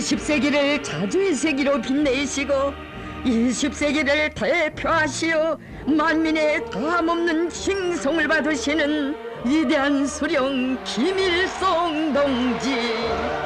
20세기를 자주의 세기로 빛내시고 20세기를 대표하시어 만민의 다함없는 칭송을 받으시는 위대한 수령 김일성 동지.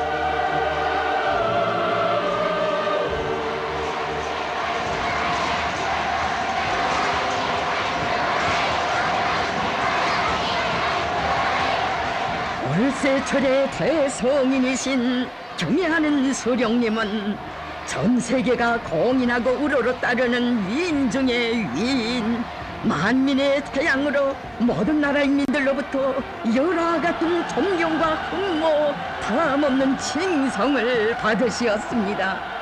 월세철의 대성인이신 경애하는 수령님은 전 세계가 공인하고 우러러 따르는 위인 중의 위인, 만민의 태양으로 모든 나라 인민들로부터 열화 같은 존경과 흠모, 다함없는 칭송을 받으시었습니다.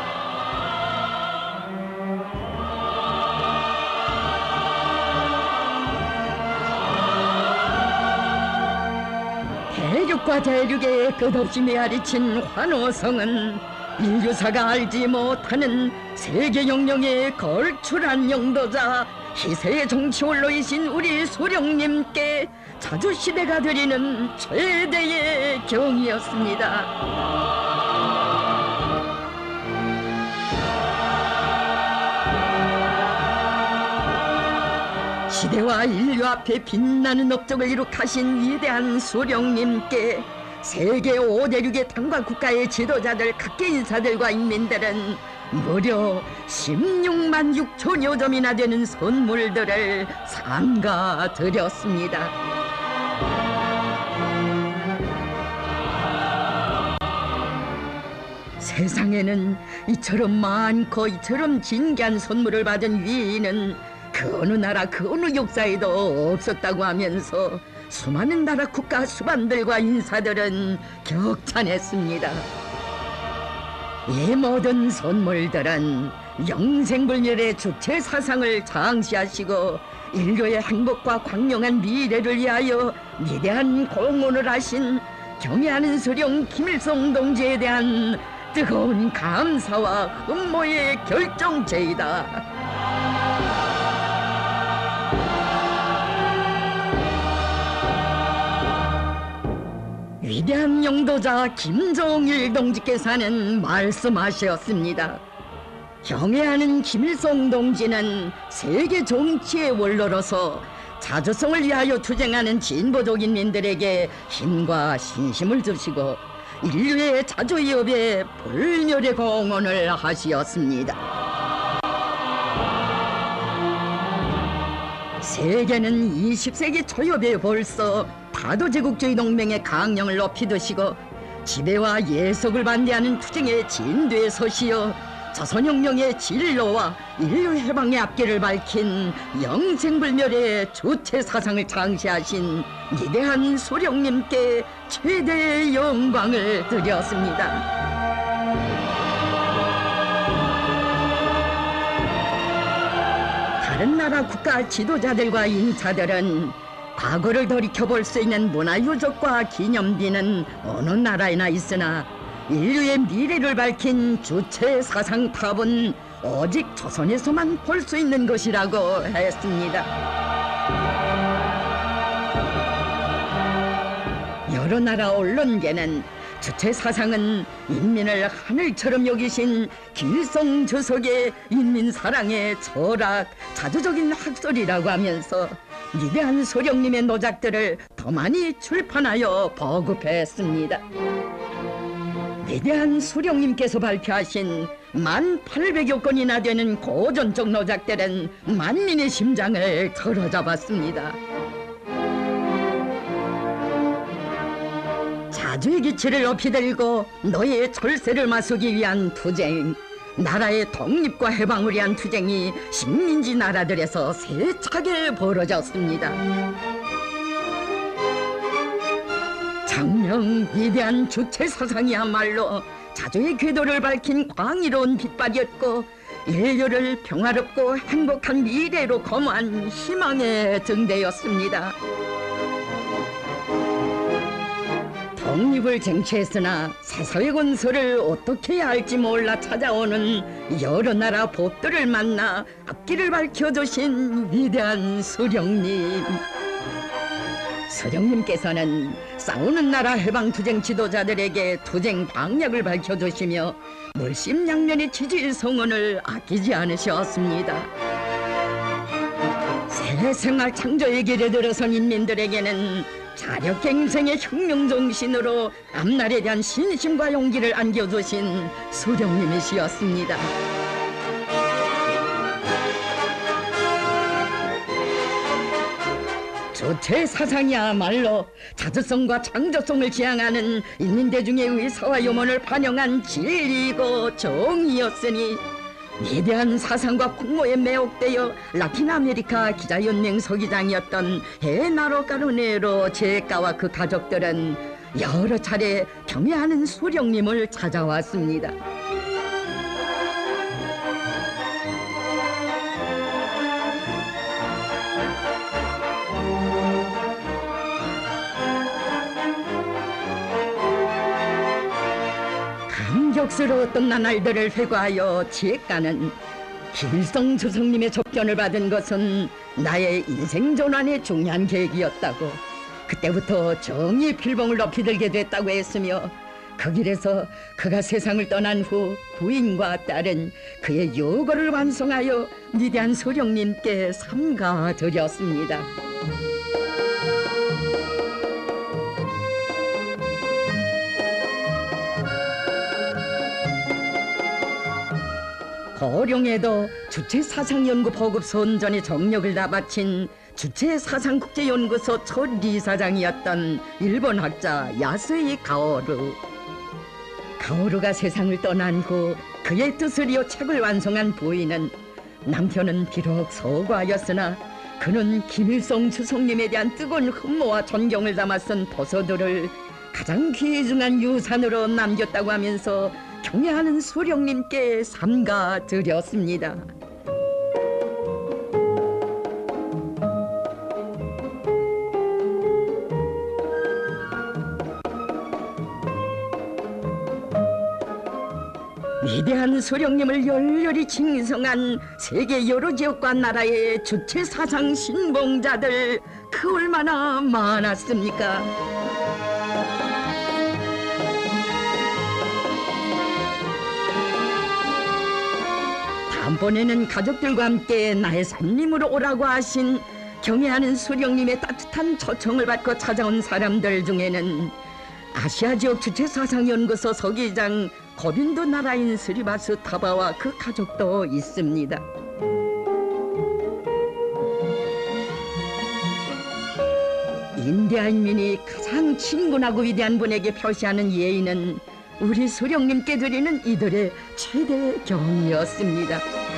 대륙과 대륙의 끝없이 메아리친 환호성은 인류사가 알지 못하는 세계 영령의 걸출한 영도자, 희세의 정치원로이신 우리 수령님께 자주시대가 드리는 최대의 경이었습니다. 시대와 인류 앞에 빛나는 업적을 이룩하신 위대한 수령님께 세계 5대륙의 당과 국가의 지도자들, 각계 인사들과 인민들은 무려 16만 6천여 점이나 되는 선물들을 상가 드렸습니다. 세상에는 이처럼 많고 이처럼 진귀한 선물을 받은 위인은 그 어느 나라 그 어느 역사에도 없었다고 하면서 수많은 나라 국가 수반들과 인사들은 격찬했습니다. 이 모든 선물들은 영생불멸의 주체 사상을 장시하시고 인류의 행복과 광명한 미래를 위하여 위대한 공헌을 하신 경애하는 수령 김일성 동지에 대한 뜨거운 감사와 흠모의 결정체이다. 위대한 영도자 김정일 동지께서는 말씀하셨습니다. 경애하는 김일성 동지는 세계 정치의 원로로서 자주성을 위하여 투쟁하는 진보적 인민들에게 힘과 신심을 주시고 인류의 자주위협에 불멸의 공헌을 하시었습니다. 세계는 20세기 초엽에 벌써 다도제국주의 동맹의 강령을 높이 드시고 지배와 예속을 반대하는 투쟁의 진도에 서시어 조선혁명의 진로와 인류 해방의 앞길을 밝힌 영생불멸의 주체 사상을 창시하신 위대한 수령님께 최대의 영광을 드렸습니다. 다른 나라 국가 지도자들과 인사들은 과거를 돌이켜볼 수 있는 문화유적과 기념비는 어느 나라에나 있으나 인류의 미래를 밝힌 주체 사상탑은 오직 조선에서만 볼 수 있는 것이라고 했습니다. 여러 나라 언론계는 주체 사상은 인민을 하늘처럼 여기신 김일성 주석의 인민사랑의 철학, 자주적인 학설이라고 하면서 위대한 수령님의 노작들을 더 많이 출판하여 보급했습니다. 위대한 수령님께서 발표하신 1800여 건이나 되는 고전적 노작들은 만민의 심장을 사로잡았습니다. 자주의 기치를 높이 들고 너의 철새를 맞서기 위한 투쟁, 나라의 독립과 해방을 위한 투쟁이 식민지 나라들에서 세차게 벌어졌습니다. 장명 위대한 주체 사상이야말로 자주의 궤도를 밝힌 광의로운 빛발이었고 인류를 평화롭고 행복한 미래로 거무한 희망의 등대였습니다. 독립을 쟁취했으나 사사회 건설을 어떻게 해야 할지 몰라 찾아오는 여러 나라 법들을 만나 앞길을 밝혀주신 위대한 수령님. 수령님께서는 싸우는 나라 해방투쟁 지도자들에게 투쟁 방향을 밝혀주시며 물심양면의 지지 성원을 아끼지 않으셨습니다. 새 생활 창조의 길에 들어선 인민들에게는 자력갱생의 혁명정신으로 앞날에 대한 신심과 용기를 안겨주신 수령님이시였습니다. 주체 사상이야말로 자주성과 창조성을 지향하는 인민대중의 의사와 염원을 반영한 진리이고 정의였으니 위대한 사상과 풍모에 매혹되어 라틴 아메리카 기자연맹 서기장이었던 헤나로 까르네로 제가와 그 가족들은 여러 차례 경애하는 수령님을 찾아왔습니다. 감격스러웠던 나날들을 회고하여 제가는 김일성 주석님의 접견을 받은 것은 나의 인생 전환의 중요한 계기였다고, 그때부터 정의의 필봉을 높이 들게 됐다고 했으며, 그 길에서 그가 세상을 떠난 후 부인과 딸은 그의 요거를 완성하여 위대한 수령님께 삼가드렸습니다. 고령에도 주체사상연구 보급 선전에 정력을 다 바친 주체사상국제연구소 첫 이사장이었던 일본 학자 야스이 가오루. 가오루가 세상을 떠난 후 그의 뜻을 이어 책을 완성한 부인은 남편은 비록 서구하였으나 그는 김일성 주석님에 대한 뜨거운 흠모와 존경을 담아 쓴 도서들을 가장 귀중한 유산으로 남겼다고 하면서 경애하는 수령님께 삼가드렸습니다. 위대한 수령님을 열렬히 칭송한 세계 여러 지역과 나라의 주체 사상 신봉자들 그 얼마나 많았습니까? 다음번에는 가족들과 함께 나의 손님으로 오라고 하신 경애하는 수령님의 따뜻한 초청을 받고 찾아온 사람들 중에는 아시아 지역 주체사상연구소 서기장 고빈도 나라인 스리바스 타바와 그 가족도 있습니다. 인디아 인민이 가장 친근하고 위대한 분에게 표시하는 예의는 우리 수령님께 드리는 이들의 최대 경이었습니다.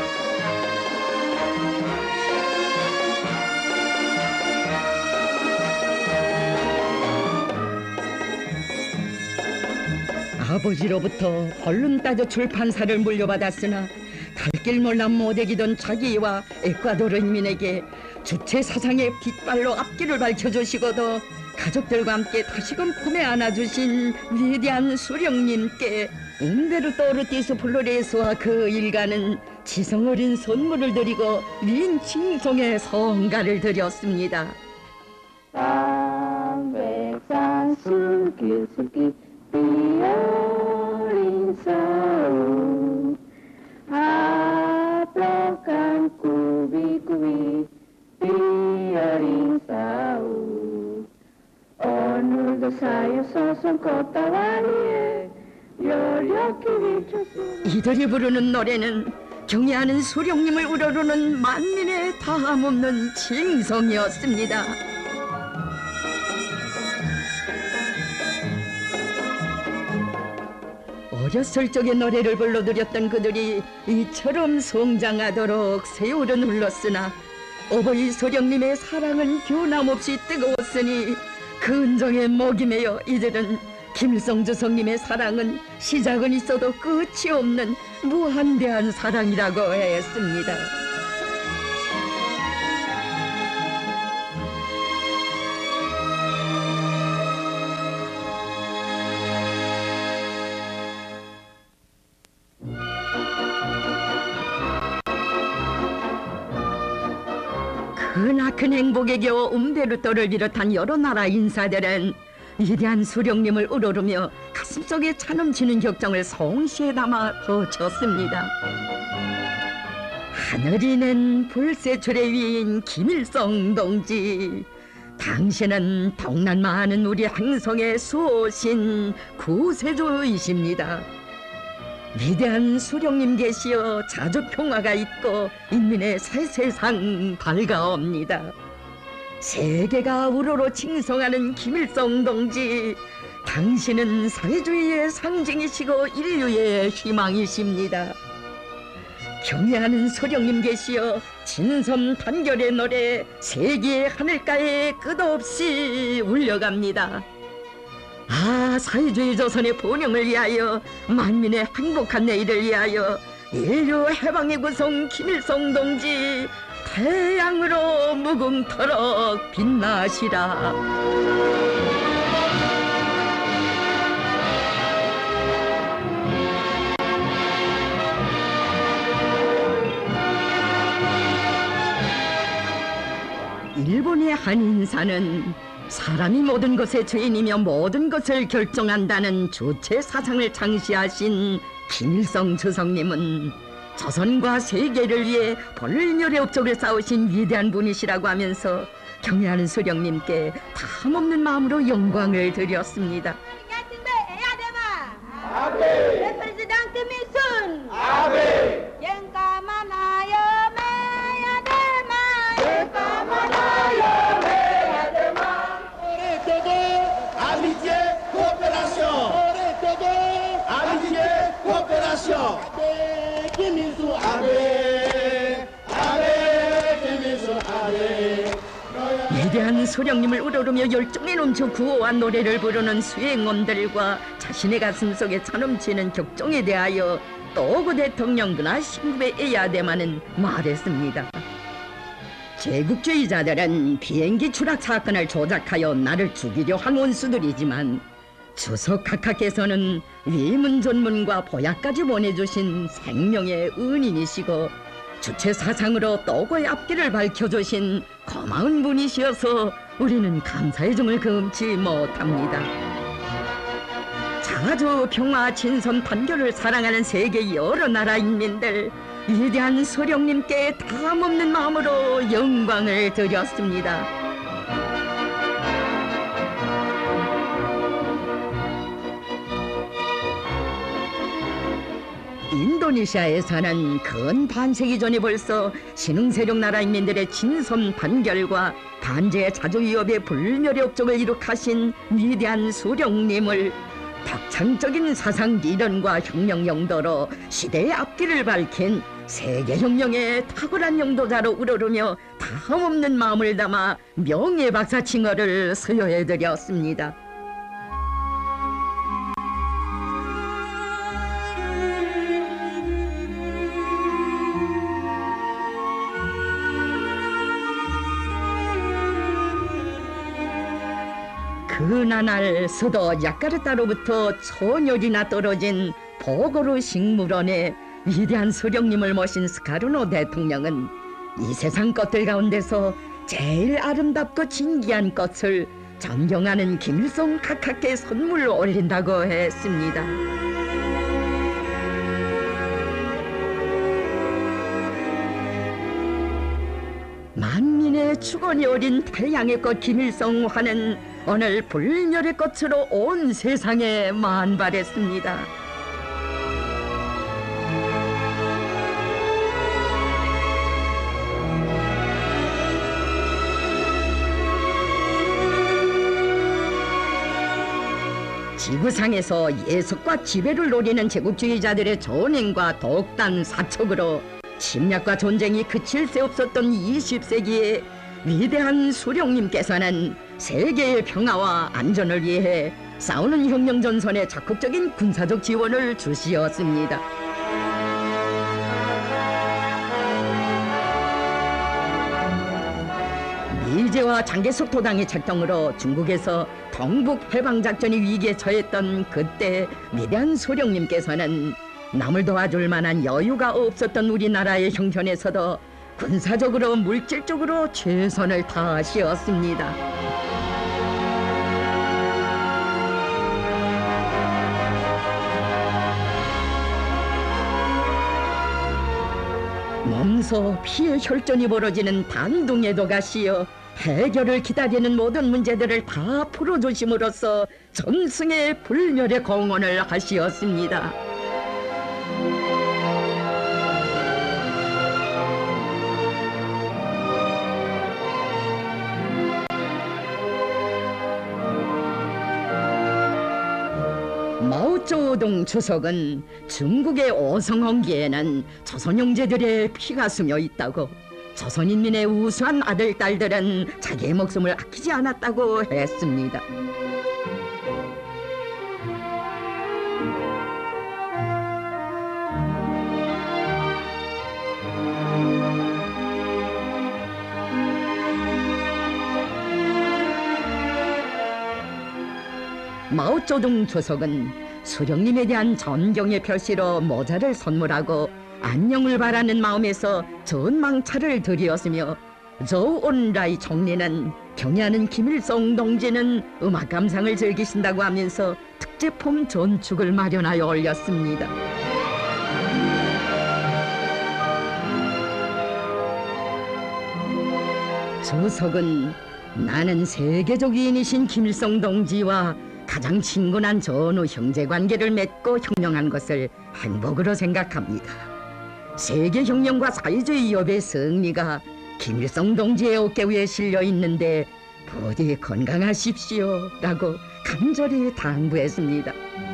아버지로부터 벌룬 따져 출판사를 물려받았으나 갈 길 몰라 못애기던 자기와 에콰도르 인민에게 주체 사상의 빛발로 앞길을 밝혀주시고도 가족들과 함께 다시금 품에 안아주신 위대한 수령님께 움베르토 오르티스 플로레스와 그 일가는 지성어린 선물을 드리고 윈 칭송의 성가를 드렸습니다. 백산 술깃술깃 비어린 서울 아프간 꾸비꾸비 비어린 서울 오늘도 사여서 손꽃다와리에 여력히 비쳤어. 이들이 부르는 노래는 경애하는 수령님을 우러르는 만민의 다함없는 칭송이었습니다. 어렸을 적에 노래를 불러드렸던 그들이 이처럼 성장하도록 세월은 흘렀으나 어버이 수령님의 사랑은 변함없이 뜨거웠으니 그 은정에 목이 메어 이들은 김일성 주석님의 사랑은 시작은 있어도 끝이 없는 무한대한 사랑이라고 했습니다. 크나큰 행복에 겨워 움베르토를 비롯한 여러 나라 인사들은 위대한 수령님을 우러르며 가슴속에 차넘치는 격정을 성시에 담아 거쳤습니다. 하늘이 낸 불세출의 위인 김일성 동지, 당신은 동난 많은 우리 행성의 수호신 구세주이십니다. 위대한 수령님 계시어 자주 평화가 있고 인민의 새 세상 밝아옵니다. 세계가 우러러 칭송하는 김일성 동지, 당신은 사회주의의 상징이시고 인류의 희망이십니다. 경애하는 소령님 계시어 진선 단결의 노래 세계의 하늘가에 끝없이 울려갑니다. 아, 사회주의 조선의 번영을 위하여, 만민의 행복한 내일을 위하여 인류 해방의 구성 김일성 동지, 태양으로 무궁토록 빛나시라. 일본의 한 인사는 사람이 모든 것의 죄인이며 모든 것을 결정한다는 주체 사상을 창시하신 김일성 주석님은 조선과 세계를 위해 벌멸의 업적을 쌓으신 위대한 분이시라고 하면서 경애하는 수령님께 담없는 마음으로 영광을 드렸습니다. 위대한 수령님을 우러르며 열정에 넘쳐 구호한 노래를 부르는 수행원들과 자신의 가슴속에 차넘치는 격정에 대하여 또고 대통령 그나 신부의 에야데마는 말했습니다. 제국주의자들은 비행기 추락 사건을 조작하여 나를 죽이려 한 원수들이지만 주석 각하께서는 위문존문과 보약까지 보내주신 생명의 은인이시고 주체 사상으로 또고의 앞길을 밝혀주신 고마운 분이시어서 우리는 감사의 정을 금치 못합니다. 자주 평화 진선 단결을 사랑하는 세계 여러 나라 인민들, 위대한 수령님께 담없는 마음으로 영광을 드렸습니다. 인도네시아에서는 근 반세기 전에 벌써 신흥세력 나라 인민들의 진선 단결과 반제의 자주 위협의 불멸의 업적을 이룩하신 위대한 수령님을 덕창적인 사상 이론과 혁명 용도로 시대의 앞길을 밝힌 세계혁명의 탁월한 영도자로 우러르며 다함없는 마음을 담아 명예박사 칭호를 수여해드렸습니다. 그나날 수도 야카르타로부터 천여리나 떨어진 보고르 식물원에 위대한 수령님을 모신 스카르노 대통령은 이 세상 것들 가운데서 제일 아름답고 진귀한 것을 존경하는 김일성 각하께 선물로 올린다고 했습니다. 만민의 축원이 어린 태양의 꽃 김일성화는 오늘 불멸의 꽃으로 온 세상에 만발했습니다. 지구상에서 예속과 지배를 노리는 제국주의자들의 전횡과 독단 사척으로 침략과 전쟁이 그칠 새 없었던 20세기에 위대한 수령님께서는 세계의 평화와 안전을 위해 싸우는 혁명 전선에 적극적인 군사적 지원을 주시었습니다. 미제와 장개석 도당의 책동으로 중국에서 동북 해방작전이 위기에 처했던 그때 위대한 수령님께서는 남을 도와줄 만한 여유가 없었던 우리나라의 형편에서도 군사적으로 물질적으로 최선을 다하시었습니다. 평소 피해 혈전이 벌어지는 단둥에도 가시어 해결을 기다리는 모든 문제들을 다 풀어주심으로써 전승의 불멸의 공헌을 하시었습니다. 마오쩌둥 주석은 중국의 오성홍기에는 조선 형제들의 피가 스며 있다고, 조선인민의 우수한 아들, 딸들은 자기의 목숨을 아끼지 않았다고 했습니다. 마오쩌둥 주석은 수령님에 대한 존경의 표시로 모자를 선물하고 안녕을 바라는 마음에서 전망차를 드리었으며, 조온라이 총리는 경애하는 김일성 동지는 음악 감상을 즐기신다고 하면서 특제품 전축을 마련하여 올렸습니다. 주석은 나는 세계적 위인이신 김일성 동지와 가장 친근한 전후 형제관계를 맺고 혁명한 것을 행복으로 생각합니다. 세계혁명과 사회주의 협의 승리가 김일성 동지의 어깨 위에 실려 있는데 부디 건강하십시오 라고 간절히 당부했습니다.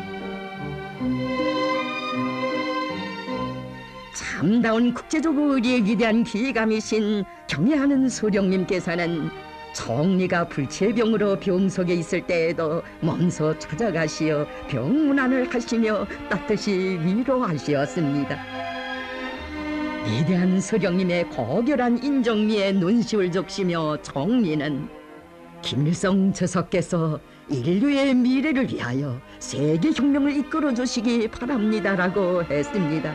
참다운 국제적 의리에 위대한 기감이신 경애하는 수령님께서는 총리가 불치병으로 병석에 있을 때에도 몸소 찾아가시어 병문안을 하시며 따뜻이 위로하시었습니다. 위대한 수령님의 고결한 인정미에 눈시울 적시며 총리는 김일성 주석께서 인류의 미래를 위하여 세계혁명을 이끌어 주시기 바랍니다라고 했습니다.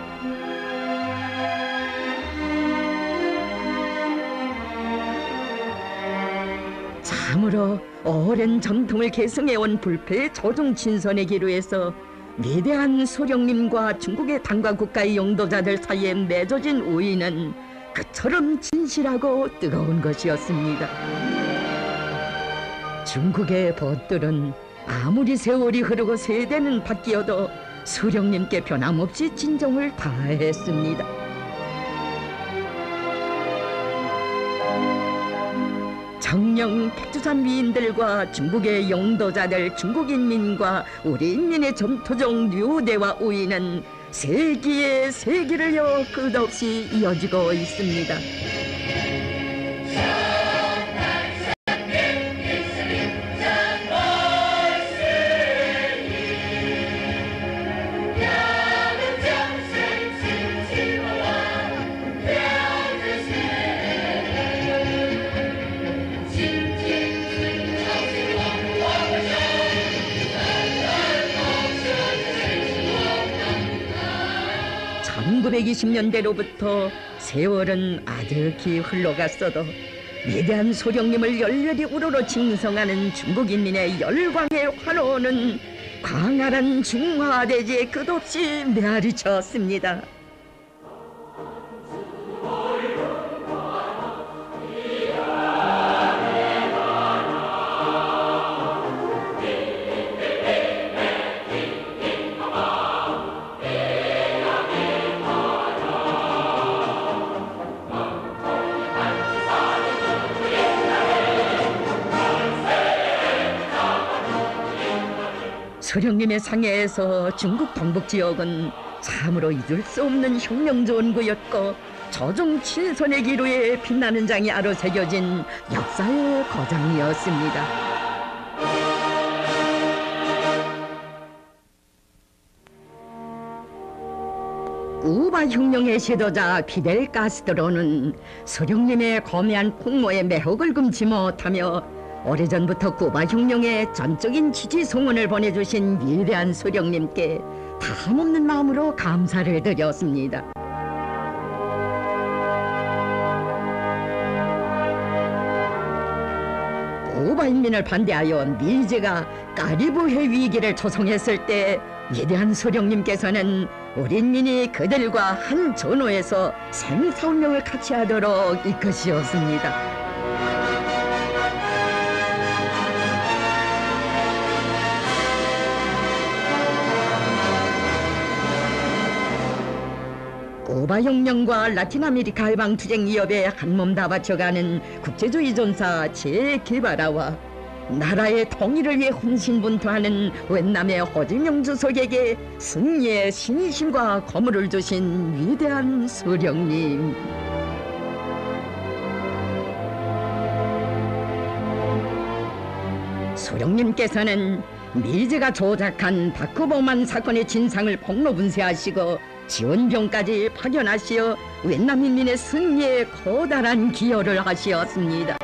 참으로 오랜 전통을 계승해온 불패의 조정 친선의 기로에서 위대한 수령님과 중국의 당과 국가의 영도자들 사이에 맺어진 우애는 그처럼 진실하고 뜨거운 것이었습니다. 중국의 벗들은 아무리 세월이 흐르고 세대는 바뀌어도 수령님께 변함없이 진정을 다했습니다. 정령 백두산 위인들과 중국의 영도자들, 중국인민과 우리 인민의 전토적 유대와 우애는 세기의 세기를 이어 끝없이 이어지고 있습니다. (1920년대로부터) 세월은 아득히 흘러갔어도 위대한 수령님을 열렬히 우러러 칭송하는 중국인민의 열광의 환호는 광활한 중화대지에 끝없이 메아리쳤습니다. 수령님의 상해에서 중국 동북 지역은 참으로 잊을 수 없는 혁명전구였고, 조정 친선의 기로에 빛나는 장이 아로 새겨진 역사의 거장이었습니다. 쿠바 혁명의 지도자 피델 카스트로는 수령님의 거대한 풍모에 매혹을 금치 못하며 오래전부터 쿠바 혁명에 전적인 지지 성원을 보내주신 위대한 수령님께 다함없는 마음으로 감사를 드렸습니다. 쿠바 인민을 반대하여 미제가 카리브해 위기를 조성했을 때 위대한 수령님께서는 우린민이 그들과 한 전호에서 생사운명을 같이 하도록 이끄시었습니다. 쿠바 혁명과 라틴 아메리카 해방 투쟁 위협에 한몸 다 바쳐가는 국제주의 전사 제 게바라와 나라의 통일을 위해 혼신분투하는 웬남의 호지명 주석에게 승리의 신심과 거물을 주신 위대한 수령님. 수령님께서는 미제가 조작한 다크보만 사건의 진상을 폭로분쇄하시고 지원병까지 파견하시어 웬남 인민의 승리에 커다란 기여를 하시었습니다.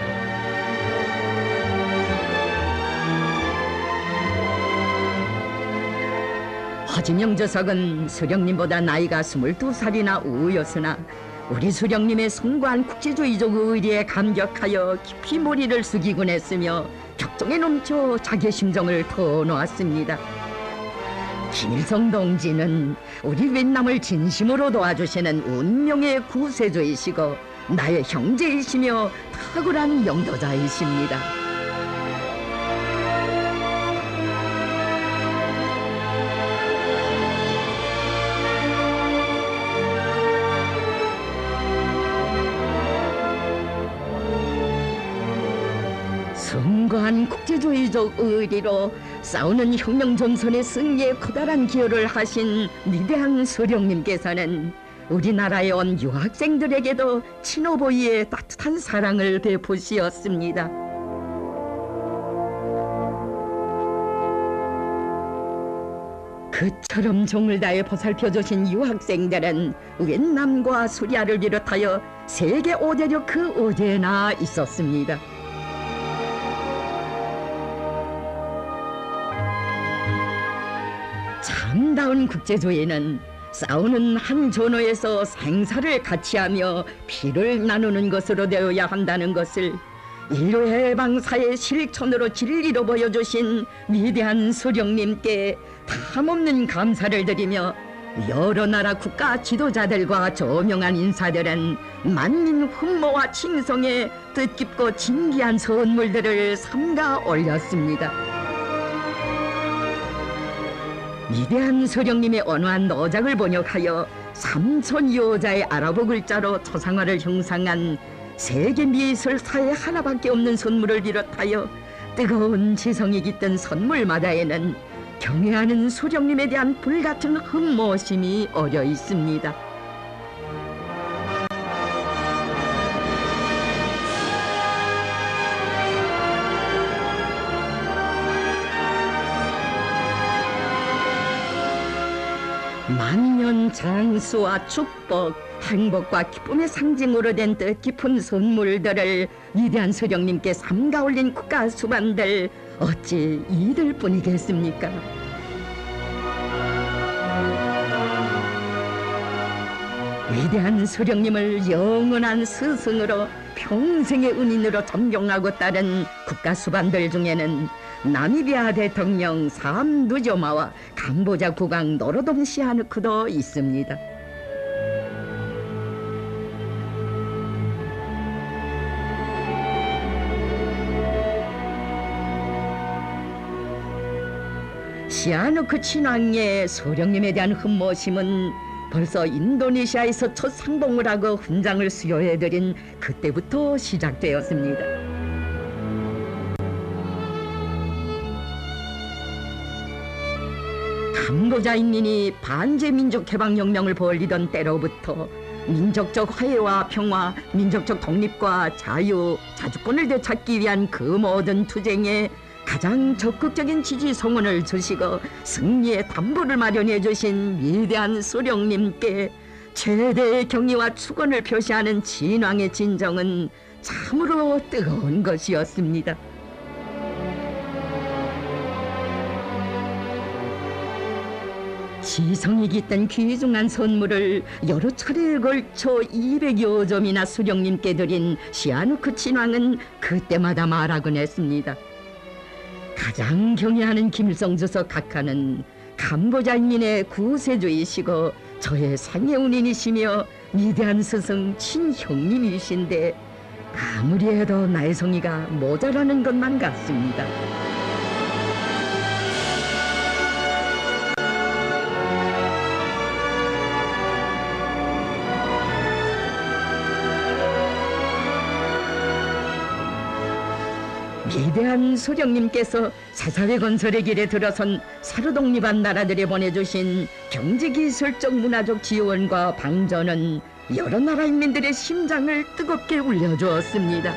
허지명 주석은 수령님보다 나이가 22살이나 우였으나 우리 수령님의 숭고한 국제주의적 의리에 감격하여 깊이 머리를 숙이곤 했으며 격정에 넘쳐 자기의 심정을 터놓았습니다. 김일성 동지는 우리 웬남을 진심으로 도와주시는 운명의 구세주이시고 나의 형제이시며 탁월한 영도자이십니다. 숭고한 국제주의적 의리로 싸우는 혁명 전선의 승리에 커다란 기여를 하신 위대한 수령님께서는 우리나라에 온 유학생들에게도 친오보이의 따뜻한 사랑을 베푸시었습니다. 그처럼 정을 다해 보살펴주신 유학생들은 웬남과 수리아를 비롯하여 세계 5대륙 그 어디에나 있었습니다. 참다운 국제주의는 싸우는 한 전호에서 생사를 같이하며 피를 나누는 것으로 되어야 한다는 것을 인류 해방사의 실천으로 진리로 보여주신 위대한 수령님께 탐없는 감사를 드리며 여러 나라 국가 지도자들과 저명한 인사들은 만민 훈모와 칭송에 뜻깊고 진귀한 선물들을 삼가 올렸습니다. 위대한 수령님의 언어한 노작을 번역하여 3,000여자의 아랍어 글자로 초상화를 형상한 세계 미술사에 하나밖에 없는 선물을 비롯하여 뜨거운 지성이 깃든 선물마다에는 경애하는 수령님에 대한 불같은 흠모심이 어려 있습니다. 만년 장수와 축복, 행복과 기쁨의 상징으로 된 뜻깊은 선물들을 위대한 수령님께 삼가 올린 국가 수반들 어찌 이들뿐이겠습니까? 위대한 수령님을 영원한 스승으로 평생의 은인으로 존경하고 따른 국가 수반들 중에는 나미비아 대통령 삼 누조마와 캄보자 국왕 노로돔 시하누크도 있습니다. 시하누크 친왕의 수령님에 대한 흠모심은 벌써 인도네시아에서 첫 상봉을 하고 훈장을 수여해드린 그때부터 시작되었습니다. 캄보자 인민이 반제민족 해방혁명을 벌이던 때로부터 민족적 화해와 평화, 민족적 독립과 자유, 자주권을 되찾기 위한 그 모든 투쟁에 가장 적극적인 지지 성원을 주시고 승리의 담보를 마련해 주신 위대한 수령님께 최대의 경의와 축원을 표시하는 진왕의 진정은 참으로 뜨거운 것이었습니다. 지성이 깃든 귀중한 선물을 여러 차례에 걸쳐 200여 점이나 수령님께 드린 시하누크 친왕은 그때마다 말하곤 했습니다. 가장 경애하는 김일성 주석 각하는 캄보자 인민의 구세주이시고 저의 상해운인이시며 위대한 스승 친형님이신데 아무리 해도 나의 성의가 모자라는 것만 같습니다. 위대한 소령님께서 사사회 건설의 길에 들어선 사르독립한 나라들에 보내주신 경제기술적 문화적 지원과 방전은 여러 나라 인민들의 심장을 뜨겁게 울려주었습니다.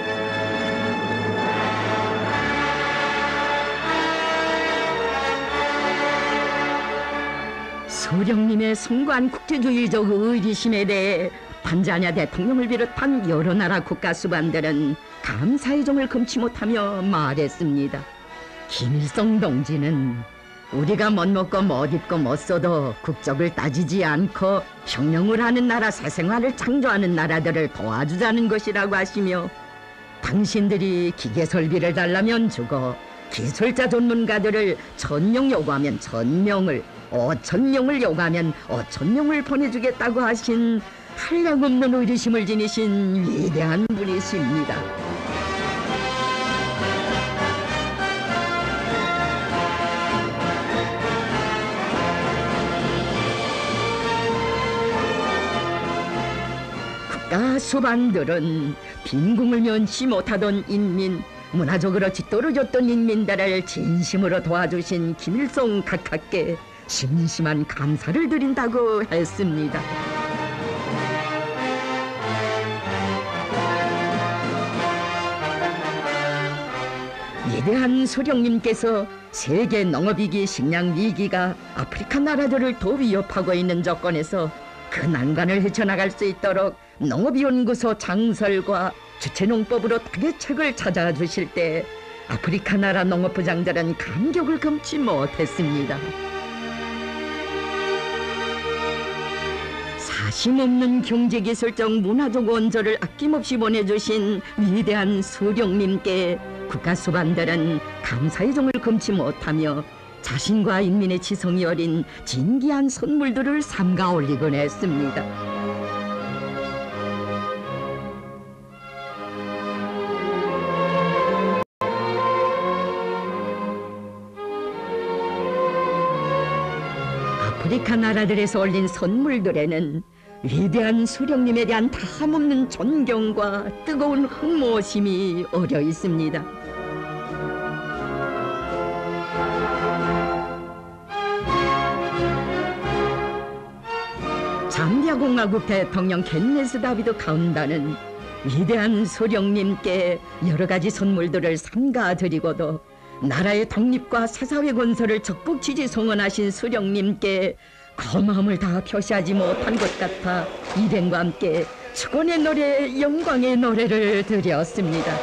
소령님의 숭고한 국제주의적 의리심에 대해 탄자니아 대통령을 비롯한 여러 나라 국가 수반들은 감사의 종을 금치 못하며 말했습니다. 김일성 동지는 우리가 못 먹고 못 입고 못 써도 국적을 따지지 않고 평령을 하는 나라 사생활을 창조하는 나라들을 도와주자는 것이라고 하시며 당신들이 기계 설비를 달라면 주고 기술자 전문가들을 1000명 요구하면 1000명을 5000명을 요구하면 5000명을 보내주겠다고 하신 한량없는 의리심을 지니신 위대한 분이십니다. 국가 수반들은 빈궁을 면치 못하던 인민, 문화적으로 뒤떨어졌던 인민들을 진심으로 도와주신 김일성 각하께 심심한 감사를 드린다고 했습니다. 위대한 소령님께서 세계 농업위기, 식량위기가 아프리카 나라들을 더 위협하고 있는 조건에서 그 난관을 헤쳐나갈 수 있도록 농업연구소 창설과 주체농법으로 타개책을 찾아주실 때 아프리카 나라 농업부장들은 감격을 금치 못했습니다. 사심없는 경제기술적 문화적 원조를 아낌없이 보내주신 위대한 소령님께 국가 수반들은 감사의 종을 금치 못하며 자신과 인민의 지성이 어린 진귀한 선물들을 삼가 올리곤 했습니다. 아프리카 나라들에서 올린 선물들에는 위대한 수령님에 대한 다함없는 존경과 뜨거운 흠모심이 어려 있습니다. 잠비아 공화국 대통령 켄네스 다비드 카운다는 위대한 소령님께 여러 가지 선물들을 삼가 드리고도 나라의 독립과 사사회 건설을 적극 지지 성원하신 소령님께 고마움을 다 표시하지 못한 것 같아 일행과 함께 축원의 노래, 영광의 노래를 드렸습니다.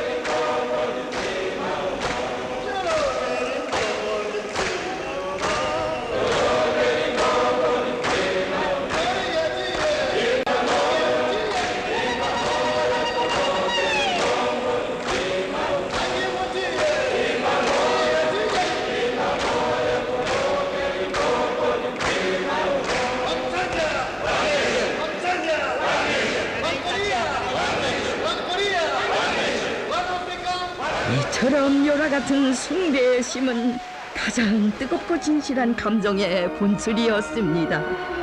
이처럼 요라 같은 숭배의 심은 가장 뜨겁고 진실한 감정의 분출이었습니다.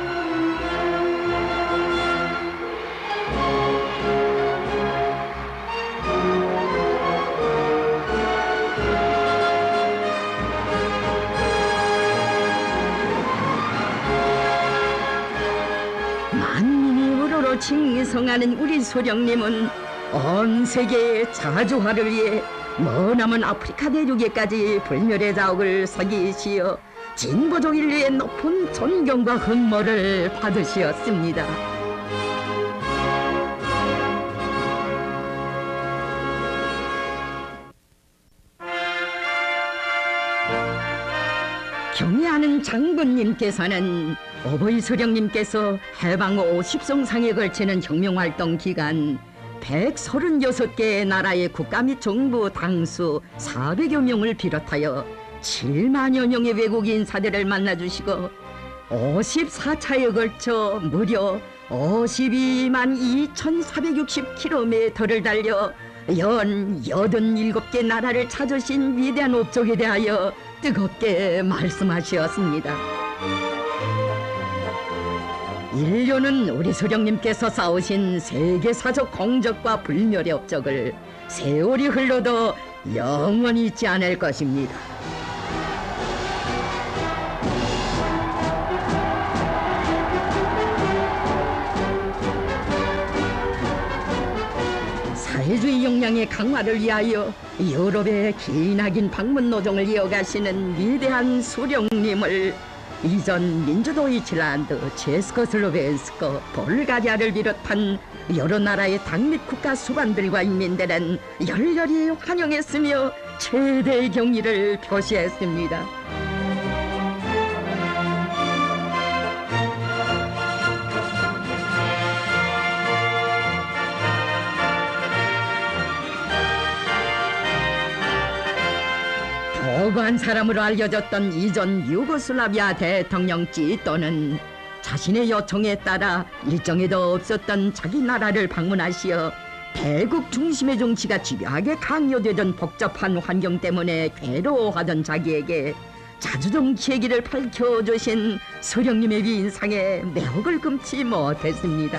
만민이 우러러 칭송하는 우리 소령님은 온 세계의 자주화를 위해 머나먼 아프리카 대륙에까지 불멸의 자욱을 서기시어 진보적 인류의 높은 존경과 흠모를 받으시었습니다. 경애하는 장군님께서는 오보이 소령님께서 해방 50성상에 걸치는 혁명활동 기간 136개의 나라의 국가 및 정부 당수 400여 명을 비롯하여 7만여 명의 외국 인사들을 만나주시고 54차에 걸쳐 무려 52만 2,460km를 달려 연 87개 나라를 찾으신 위대한 업적에 대하여 뜨겁게 말씀하시었습니다. 인류는 우리 소령님께서 쌓으신 세계사적 공적과 불멸의 업적을 세월이 흘러도 영원히 잊지 않을 것입니다. 사회주의 역량의 강화를 위하여 유럽의 기나긴 방문 노정을 이어가시는 위대한 수령님을 이전 민주도이칠란드, 체스코슬로벤스크, 볼가리아를 비롯한 여러 나라의 당립 국가 수반들과 인민들은 열렬히 환영했으며 최대의 경의를 표시했습니다. 거부한 사람으로 알려졌던 이전 유고슬라비아 대통령 지또는 자신의 요청에 따라 일정에도 없었던 자기 나라를 방문하시어 대국 중심의 정치가 집요하게 강요되던 복잡한 환경 때문에 괴로워하던 자기에게 자주정치의 길을 밝혀주신 소령님의 위인상에 매혹을 금치 못했습니다.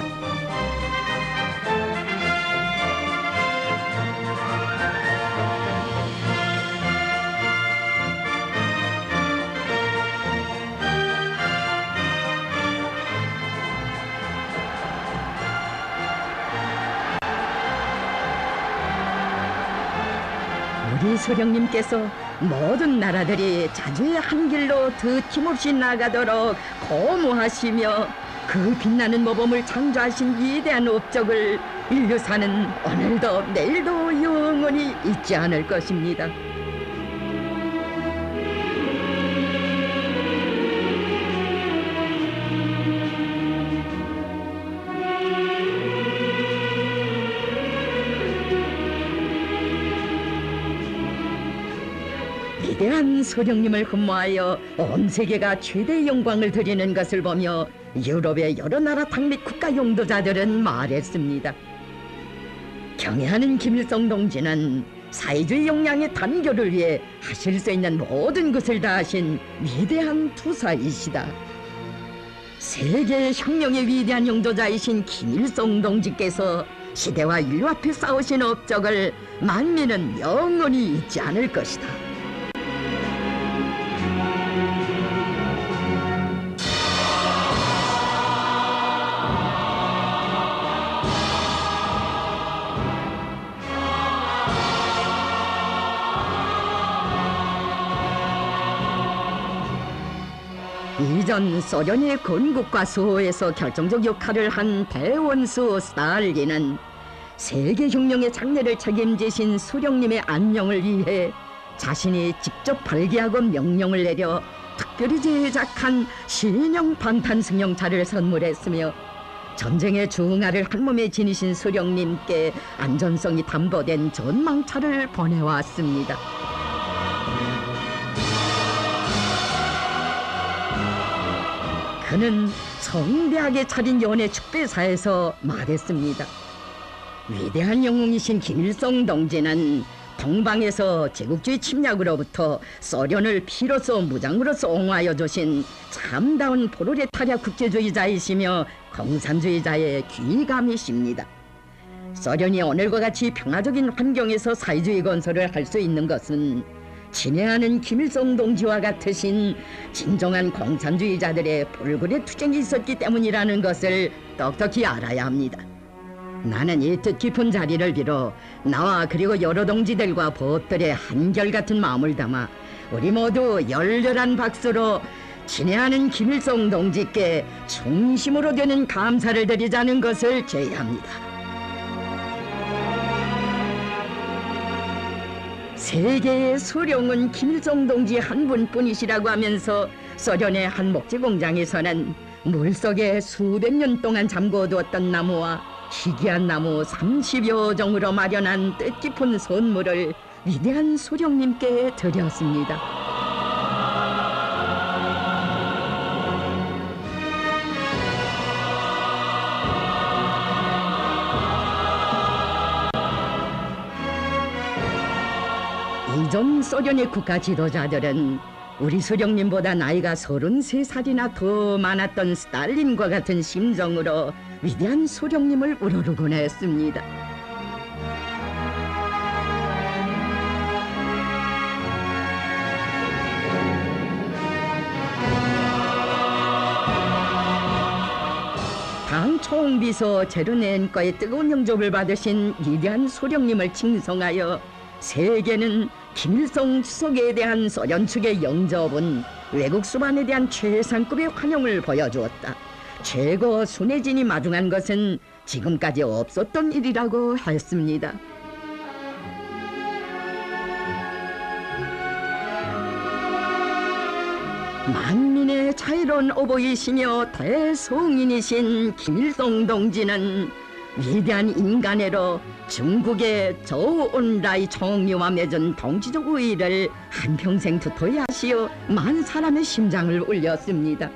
우리 소령님께서 모든 나라들이 자주의 한 길로 드침없이 나가도록 고무하시며 그 빛나는 모범을 창조하신 위대한 업적을 인류사는 오늘도 내일도 영원히 잊지 않을 것입니다. 위대한 소령님을 흠모하여 온 세계가 최대의 영광을 드리는 것을 보며 유럽의 여러 나라 당립 국가 용도자들은 말했습니다. 경애하는 김일성 동지는 사회주의 역량의 단결을 위해 하실 수 있는 모든 것을 다하신 위대한 투사이시다. 세계의 혁명의 위대한 용도자이신 김일성 동지께서 시대와 인류 앞에 싸우신 업적을 만민은 영원히 잊지 않을 것이다. 이전 소련의 건국과 수호에서 결정적 역할을 한 대원수 스탈린은 세계혁명의 장래를 책임지신 수령님의 안녕을 위해 자신이 직접 발기하고 명령을 내려 특별히 제작한 신형 방탄승용차를 선물했으며 전쟁의 중화를 한몸에 지니신 수령님께 안전성이 담보된 전망차를 보내왔습니다. 그는 성대하게 차린 연애 축배사에서 말했습니다. 위대한 영웅이신 김일성 동지는 동방에서 제국주의 침략으로부터 소련을 피로써 무장으로서 옹호하여 주신 참다운 프롤레타리아 국제주의자이시며 공산주의자의 귀감이십니다. 소련이 오늘과 같이 평화적인 환경에서 사회주의 건설을 할 수 있는 것은 친애하는 김일성 동지와 같으신 진정한 공산주의자들의 불굴의 투쟁이 있었기 때문이라는 것을 똑똑히 알아야 합니다. 나는 이 뜻깊은 자리를 빌어 나와 그리고 여러 동지들과 보들의 한결같은 마음을 담아 우리 모두 열렬한 박수로 친애하는 김일성 동지께 중심으로 되는 감사를 드리자는 것을 제의합니다. 세계의 수령은 김일성 동지 한 분뿐이시라고 하면서 소련의 한 목재 공장에서는 물속에 수백 년 동안 잠궈두었던 나무와 희귀한 나무 30여 종으로 마련한 뜻깊은 선물을 위대한 수령님께 드렸습니다. 이전 소련의 국가 지도자들은 우리 수령님보다 나이가 33살이나 더 많았던 스탈린과 같은 심정으로 위대한 수령님을 우러르곤 했습니다. 당 총비서 제르넨과의 뜨거운 영접을 받으신 위대한 수령님을 칭송하여 세계는 김일성 주석에 대한 소련 측의 영접은 외국 수반에 대한 최상급의 환영을 보여주었다. 최고 순회진이 마중한 것은 지금까지 없었던 일이라고 했습니다. 만민의 자유로운 어버이시며 대성인이신 김일성 동지는 위대한 인간애로 중국의 저우온라이 총리와 맺은 동지적 우애를 한평생 두터이 하시어 많은 사람의 심장을 울렸습니다.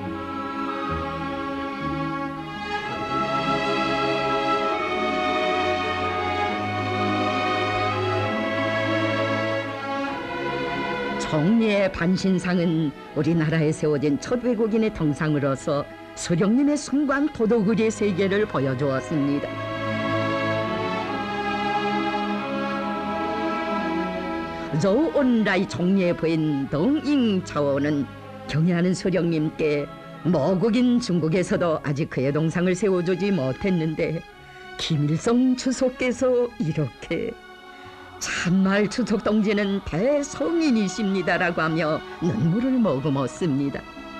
총리의 반신상은 우리나라에 세워진 첫 외국인의 동상으로서 수령님의 숭고한 도덕의리의 세계를 보여주었습니다. 조온라이 총리의 부인 덩잉차오는 경애하는 수령님께 모국인 중국에서도 아직 그의 동상을 세워주지 못했는데 김일성 주석께서 이렇게 참말 주석 동지는 대성인이십니다라고 하며 눈물을 머금었습니다.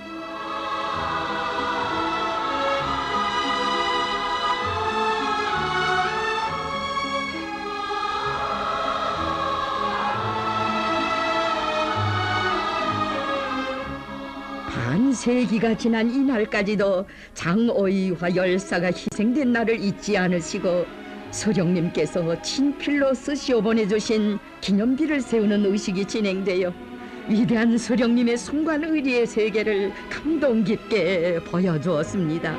반세기가 지난 이날까지도 장오이화 열사가 희생된 날을 잊지 않으시고 수령님께서 친필로 쓰시어 보내주신 기념비를 세우는 의식이 진행되어 위대한 수령님의 숭고한 의리의 세계를 감동 깊게 보여주었습니다.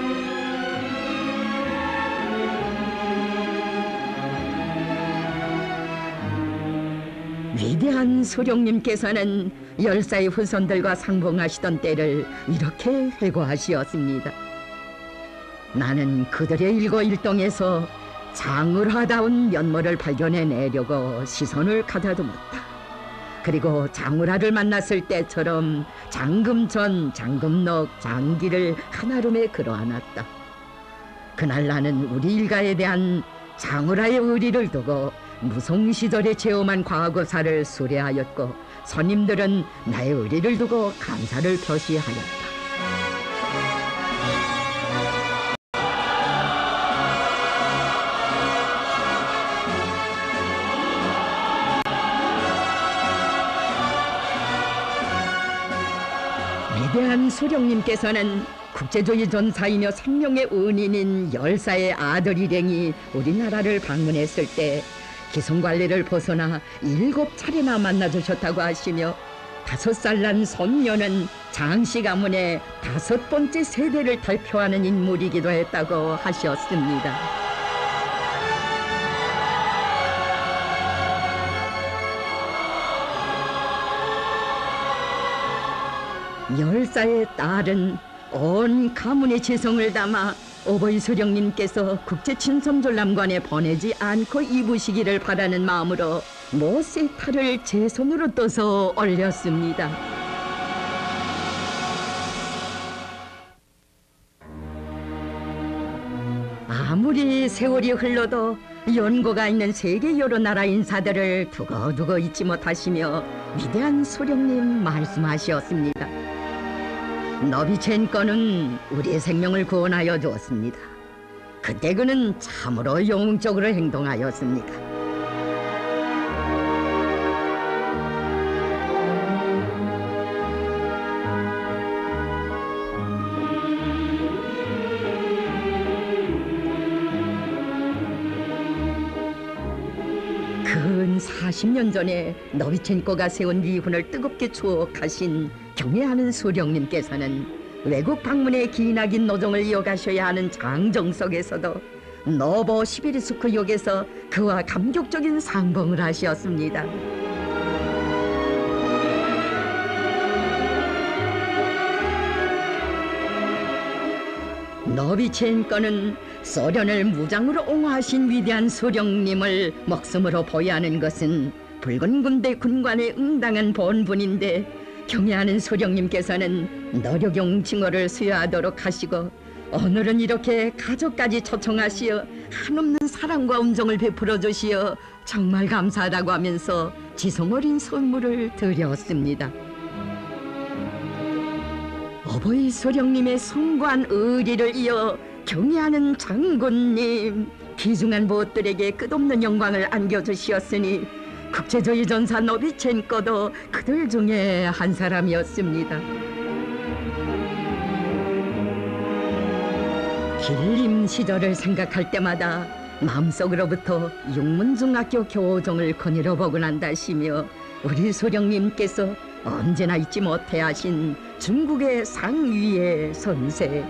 위대한 수령님께서는 열사의 후손들과 상봉하시던 때를 이렇게 회고하시었습니다. 나는 그들의 일거일동에서 장울하다운 면모를 발견해내려고 시선을 가다듬었다. 그리고 장울하를 만났을 때처럼 장금천, 장금록, 장기를 한아름에 그려안았다. 그날 나는 우리 일가에 대한 장울하의 의리를 두고 무송시절에 체험한 과거사를 수레하였고 손님들은 나의 의리를 두고 감사를 표시하였다. 위대한 수령님께서는 국제주의 전사이며 생명의 은인인 열사의 아들 일행이 우리나라를 방문했을 때 기승관리를 벗어나 7차례나 만나주셨다고 하시며 5살 난 손녀는 장씨 가문의 5번째 세대를 대표하는 인물이기도 했다고 하셨습니다. 열사의 딸은 온 가문의 재성을 담아 어버이 수령님께서 국제친선전람관에 보내지 않고 입으시기를 바라는 마음으로 못의 탈을 제 손으로 떠서 올렸습니다. 아무리 세월이 흘러도 연고가 있는 세계 여러 나라 인사들을 두고두고 잊지 못하시며 위대한 수령님 말씀하셨습니다. 노비첸거는 우리의 생명을 구원하여 주었습니다. 그때 그는 참으로 영웅적으로 행동하였습니다. 근 40년 전에 노비첸코가 세운 미훈을 뜨겁게 추억하신 경애하는 수령님께서는 외국 방문의 기나긴 노정을 이어가셔야 하는 장정 속에서도 노보시비리스크 역에서 그와 감격적인 상봉을 하셨습니다. 노비첸거는 소련을 무장으로 옹호하신 위대한 수령님을 목숨으로 보유하는 것은 붉은 군대 군관의 응당한 본분인데, 경애하는 수령님께서는 노력용 징후를 수여하도록 하시고 오늘은 이렇게 가족까지 초청하시어 한없는 사랑과 음정을 베풀어 주시어 정말 감사하다고 하면서 지성 어린 선물을 드렸습니다. 어버이 수령님의 숭고한 의리를 이어 경애하는 장군님, 귀중한 무엇들에게 끝없는 영광을 안겨주시었으니 국제주의 전사 노비첸코도 그들 중에 한 사람이었습니다. 길림 시절을 생각할 때마다 마음속으로부터 육문중학교 교종을 거닐어 보곤 한다시며 우리 수령님께서 언제나 잊지 못해 하신 중국의 상위의 선생,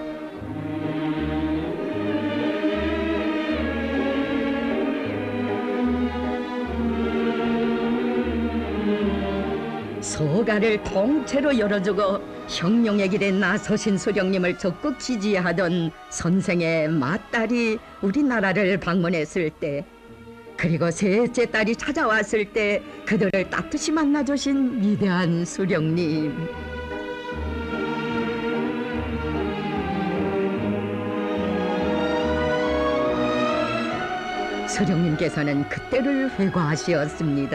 소가를 통째로 열어주고 혁명의 길에 나서신 수령님을 적극 지지하던 선생의 맏딸이 우리나라를 방문했을 때, 그리고 셋째 딸이 찾아왔을 때 그들을 따뜻이 만나주신 위대한 수령님. 수령님께서는 그때를 회고하시었습니다.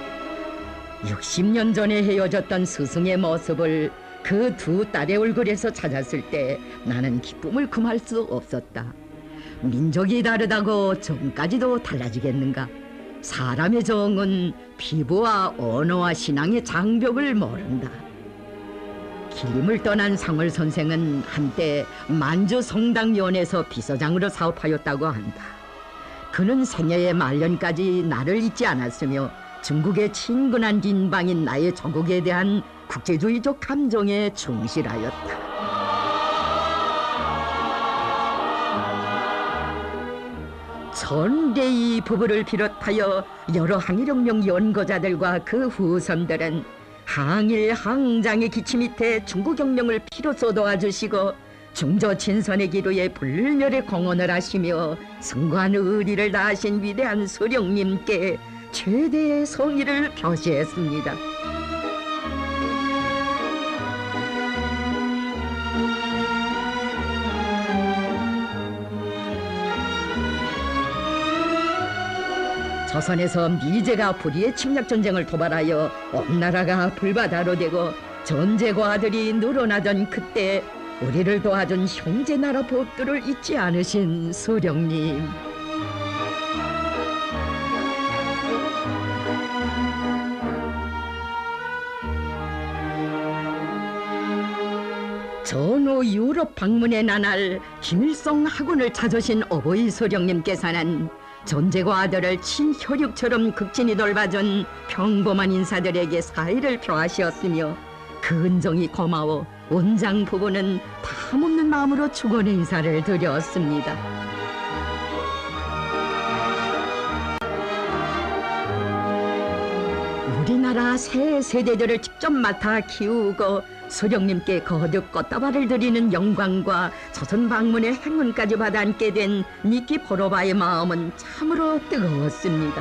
60년 전에 헤어졌던 스승의 모습을 그 두 딸의 얼굴에서 찾았을 때 나는 기쁨을 금할 수 없었다. 민족이 다르다고 정까지도 달라지겠는가? 사람의 정은 피부와 언어와 신앙의 장벽을 모른다. 길림을 떠난 상월 선생은 한때 만주 성당위원회에서 비서장으로 사업하였다고 한다. 그는 생애의 말년까지 나를 잊지 않았으며 중국의 친근한邻방인 나의 조국에 대한 국제주의적 감정에 충실하였다. 전대이 부부를 비롯하여 여러 항일혁명 연구자들과 그 후손들은 항일 항장의 기치 밑에 중국혁명을 피로써 도와주시고 중조친선의 기로에 불멸의 공헌을 하시며 숭고한 의리를 다하신 위대한 수령님께 최대의 성의를 표시했습니다. 조선에서 미제가 불의의 침략전쟁을 도발하여 온 나라가 불바다로 되고 전제과들이 늘어나던 그때 우리를 도와준 형제나라 법들을 잊지 않으신 수령님. 전후 유럽 방문의 나날 김일성 학원을 찾으신 어버이 수령님께서는 존재과 아들을 친혈육처럼 극진히 돌봐준 평범한 인사들에게 사의를 표하시었으며 그 은정이 고마워 원장 부부는 탐없는 마음으로 축원의 인사를 드렸습니다. 우리나라 새 세대들을 직접 맡아 키우고 수령님께 거듭 꽃다발을 드리는 영광과 조선 방문의 행운까지 받아 안게 된 니키포로바의 마음은 참으로 뜨거웠습니다.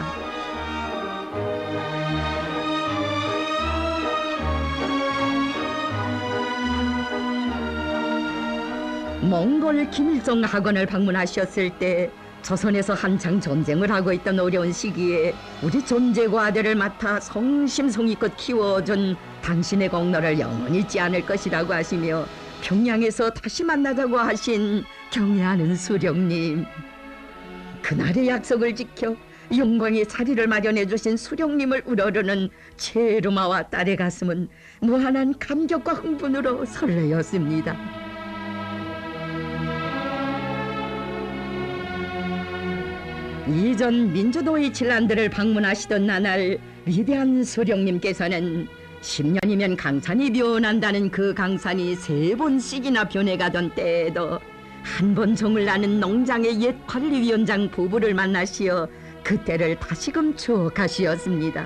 몽골 김일성 학원을 방문하셨을 때 조선에서 한창 전쟁을 하고 있던 어려운 시기에 우리 존재과 아들을 맡아 성심성의껏 키워준 당신의 공로를 영원히 잊지 않을 것이라고 하시며 평양에서 다시 만나자고 하신 경애하는 수령님. 그날의 약속을 지켜 영광의 자리를 마련해 주신 수령님을 우러르는 체르마와 딸의 가슴은 무한한 감격과 흥분으로 설레었습니다. 이전 민주도의 진란들을 방문하시던 나날 위대한 수령님께서는 10년이면 강산이 변한다는 그 강산이 3번씩이나 변해가던 때에도 한 번 종을 나는 농장의 옛 관리위원장 부부를 만나시어 그때를 다시금 추억하시었습니다.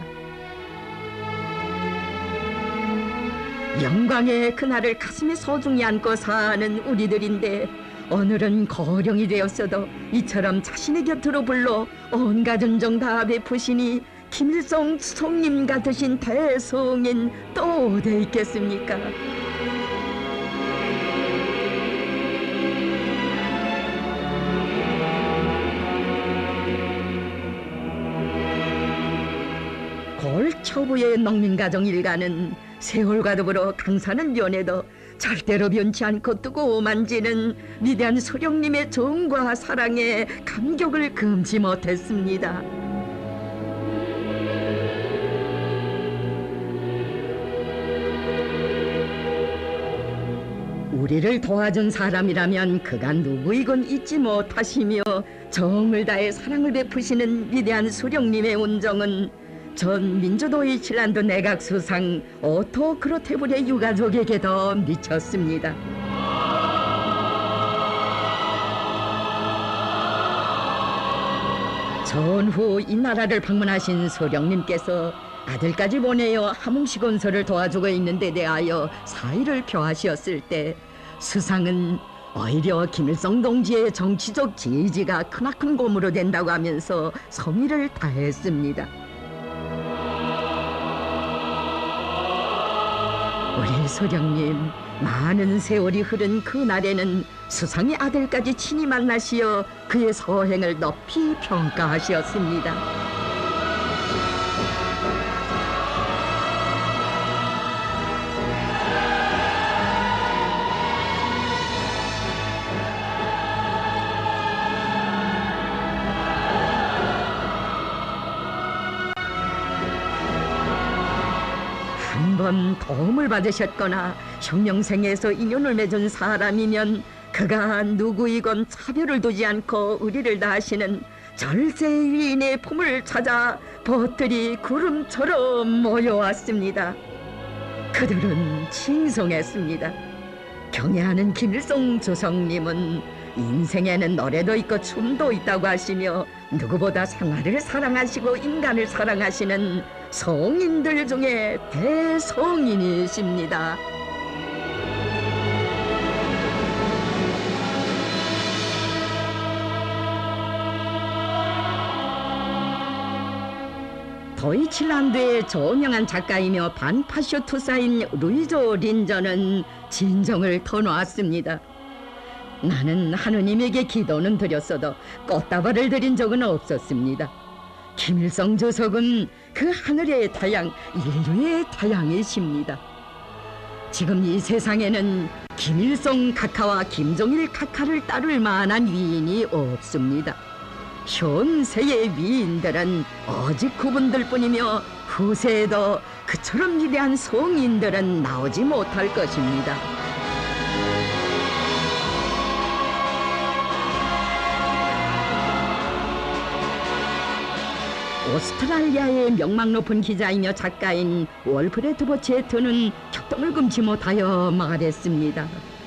영광의 그날을 가슴에 소중히 안고 사는 우리들인데 오늘은 거령이 되었어도 이처럼 자신의 곁으로 불러 온갖 은정 다 베푸시니 김일성 주석님 같으신 대성인 또 어디 있겠습니까? 골초부의 농민가정 일가는 세월과 더불어 강사는 변해도 절대로 변치 않고 뜨거워만지는 위대한 소령님의 정과 사랑에 감격을 금치 못했습니다. 우리를 도와준 사람이라면 그가 누구이건 잊지 못하시며 정을 다해 사랑을 베푸시는 위대한 소령님의 온정은 전 민주도이칠란드 내각 수상 오토 크로테블의 유가족에게도 미쳤습니다. 전후 이 나라를 방문하신 소령님께서 아들까지 보내어 함흥시 건설을 도와주고 있는 데 대하여 사의를 표하시었을 때 수상은 오히려 김일성 동지의 정치적 지지가 크나큰 고무로 된다고 하면서 성의를 다했습니다. 우리 소령님, 많은 세월이 흐른 그날에는 수상의 아들까지 친히 만나시어 그의 서행을 높이 평가하셨습니다. 한번 도움을 받으셨거나 형령생에서 인연을 맺은 사람이면 그가 누구이건 차별을 두지 않고 의리를 다하시는 절세위인의 품을 찾아 벗들이 구름처럼 모여왔습니다. 그들은 칭송했습니다. 경애하는 김일성 주석님은 인생에는 노래도 있고 춤도 있다고 하시며 누구보다 생활을 사랑하시고 인간을 사랑하시는 성인들 중에 대성인이십니다. 도이칠란드의 저명한 작가이며 반파쇼 투사인 루이조 린저는 진정을 터놓았습니다. 나는 하느님에게 기도는 드렸어도 꽃다발을 드린 적은 없었습니다. 김일성 주석은 그 하늘의 태양, 인류의 태양이십니다. 지금 이 세상에는 김일성 각하와 김정일 각하를 따를 만한 위인이 없습니다. 현세의 위인들은 오직 그분들 뿐이며 후세에도 그처럼 위대한 성인들은 나오지 못할 것입니다. 오스트랄리아의 명망 높은 기자이며 작가인 월프레드 버체트는 격동을 금치 못하여 말했습니다.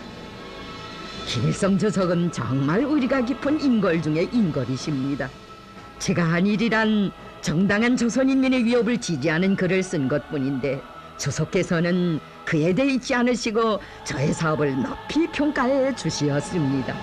김일성 주석은 정말 의리가 깊은 인걸 중의 인걸이십니다. 제가 한 일이란 정당한 조선인민의 위협을 지지하는 글을 쓴 것뿐인데 주석께서는 그에 대해 잊지 않으시고 저의 사업을 높이 평가해 주시었습니다.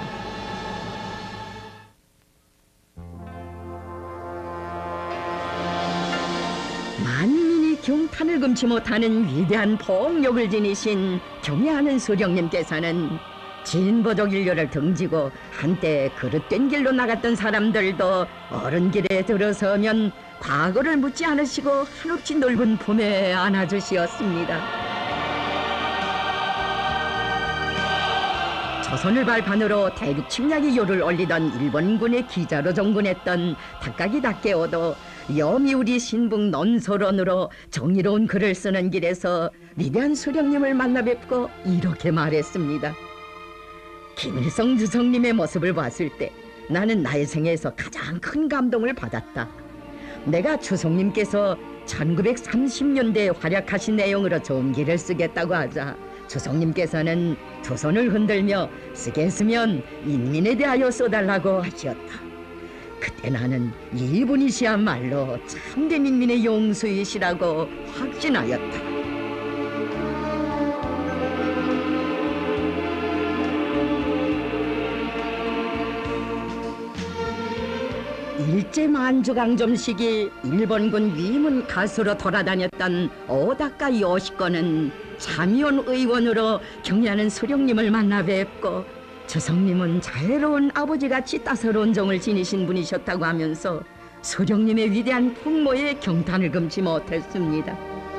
만민이 경탄을 금치 못하는 위대한 폭력을 지니신 경애하는 소령님께서는 진보적 인류를 등지고 한때 그릇된 길로 나갔던 사람들도 어른길에 들어서면 과거를 묻지 않으시고 한없이 넓은 품에 안아주시었습니다. 조선을 발판으로 대륙 침략의 요를 올리던 일본군의 기자로 정군했던 닭가기 다케오도 여미우리 신북 논소론으로 정의로운 글을 쓰는 길에서 위대한 수령님을 만나 뵙고 이렇게 말했습니다. 김일성 주석님의 모습을 봤을 때 나는 나의 생애에서 가장 큰 감동을 받았다. 내가 주석님께서 1930년대에 활약하신 내용으로 전기를 쓰겠다고 하자 주석님께서는 두 손을 흔들며 쓰겠으면 인민에 대하여 써달라고 하셨다. 그때 나는 이분이시야말로 참된 인민의 용수이시라고 확신하였다. 일제 만주강점 시기 일본군 위문 가수로 돌아다녔던 오다카 요시코는 참의원 의원으로 경애하는 수령님을 만나 뵙고 주성님은 자애로운 아버지같이 따스러운 정을 지니신 분이셨다고 하면서 수령님의 위대한 풍모에 경탄을 금치 못했습니다.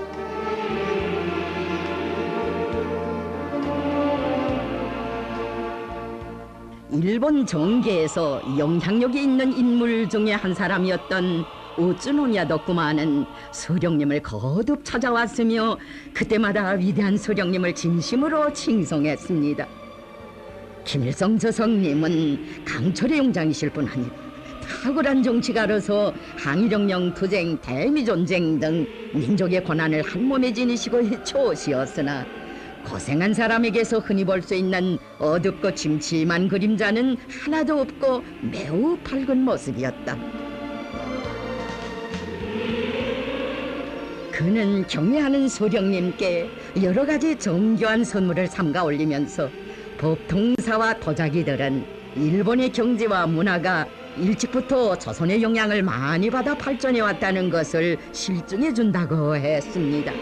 일본 정계에서 영향력이 있는 인물 중에 한 사람이었던 우츠노미야 덕구마는 수령님을 거듭 찾아왔으며 그때마다 위대한 수령님을 진심으로 칭송했습니다. 김일성 저성님은 강철의 용장이실 뿐 아니고 탁월한 정치가로서 항일혁명, 투쟁, 대미전쟁 등 민족의 권한을 한몸에 지니시고 해초시었으나 고생한 사람에게서 흔히 볼 수 있는 어둡고 침침한 그림자는 하나도 없고 매우 밝은 모습이었다. 그는 경애하는 수령님께 여러 가지 정교한 선물을 삼가 올리면서 법통사와 도자기들은 일본의 경제와 문화가 일찍부터 조선의 영향을 많이 받아 발전해 왔다는 것을 실증해 준다고 했습니다.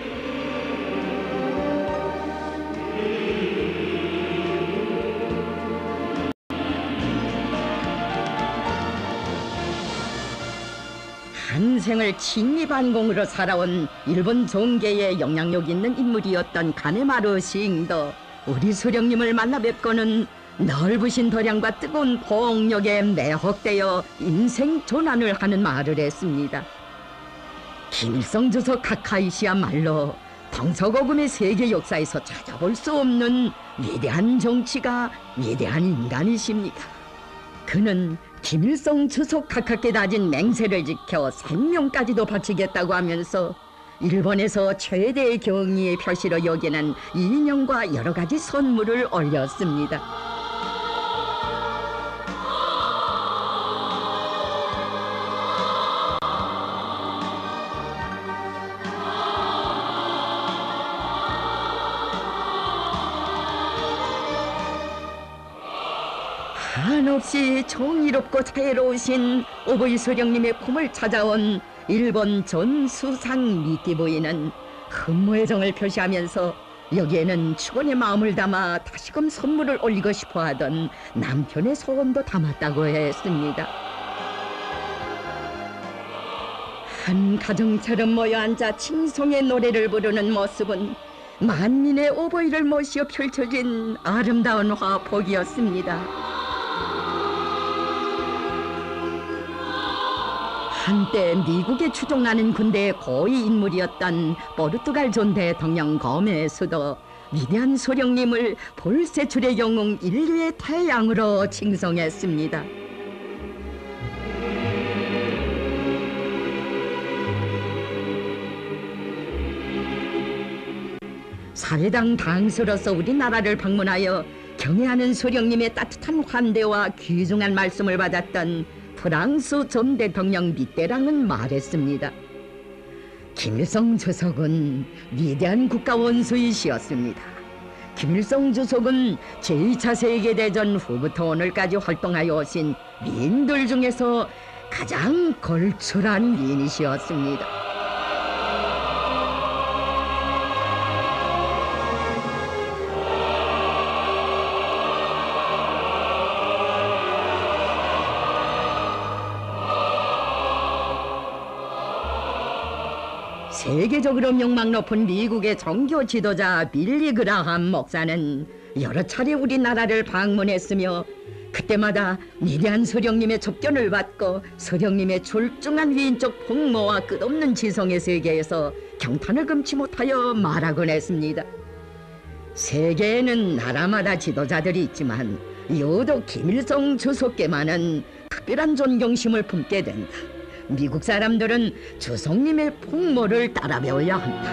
한 생을 친이반공으로 살아온 일본 정계에 영향력 있는 인물이었던 가네마루 시인도 우리 수령님을 만나 뵙고는 넓으신 도량과 뜨거운 폭력에 매혹되어 인생 전환을 하는 말을 했습니다. 김일성 주석 카카이시야말로 동서고금의 세계 역사에서 찾아볼 수 없는 위대한 정치가, 위대한 인간이십니다. 그는 김일성 주석 각하께 다진 맹세를 지켜 생명까지도 바치겠다고 하면서 일본에서 최대의 경의의 표시로 여기는 인형과 여러 가지 선물을 올렸습니다. 한없이 정의롭고 자애로우신 오보이 수령님의 품을 찾아온 일본 전 수상 미띠부인은 흠모의 정을 표시하면서 여기에는 축원의 마음을 담아 다시금 선물을 올리고 싶어하던 남편의 소원도 담았다고 했습니다. 한 가정처럼 모여 앉아 칭송의 노래를 부르는 모습은 만민의 오보이를 모시어 펼쳐진 아름다운 화폭이었습니다. 한때 미국에 추종하는 군대의 고위 인물이었던 포르투갈 존 대통령 고메스도 위대한 수령님을 볼세출의 영웅 인류의 태양으로 칭송했습니다. 사회당 당수로서 우리나라를 방문하여 경애하는 수령님의 따뜻한 환대와 귀중한 말씀을 받았던 프랑스 전 대통령 미테랑은 말했습니다. 김일성 주석은 위대한 국가 원수이시었습니다. 김일성 주석은 제2차 세계대전 후부터 오늘까지 활동하여 오신 위인들 중에서 가장 걸출한 위인이시었습니다. 세계적으로 명망 높은 미국의 종교 지도자 빌리 그라함 목사는 여러 차례 우리나라를 방문했으며 그때마다 위대한 수령님의 접견을 받고 수령님의 출중한 위인적 풍모와 끝없는 지성의 세계에서 경탄을 금치 못하여 말하곤 했습니다. 세계에는 나라마다 지도자들이 있지만 유독 김일성 주석께만은 특별한 존경심을 품게 된다. 미국 사람들은 주석님의 풍모를 따라 배워야 한다.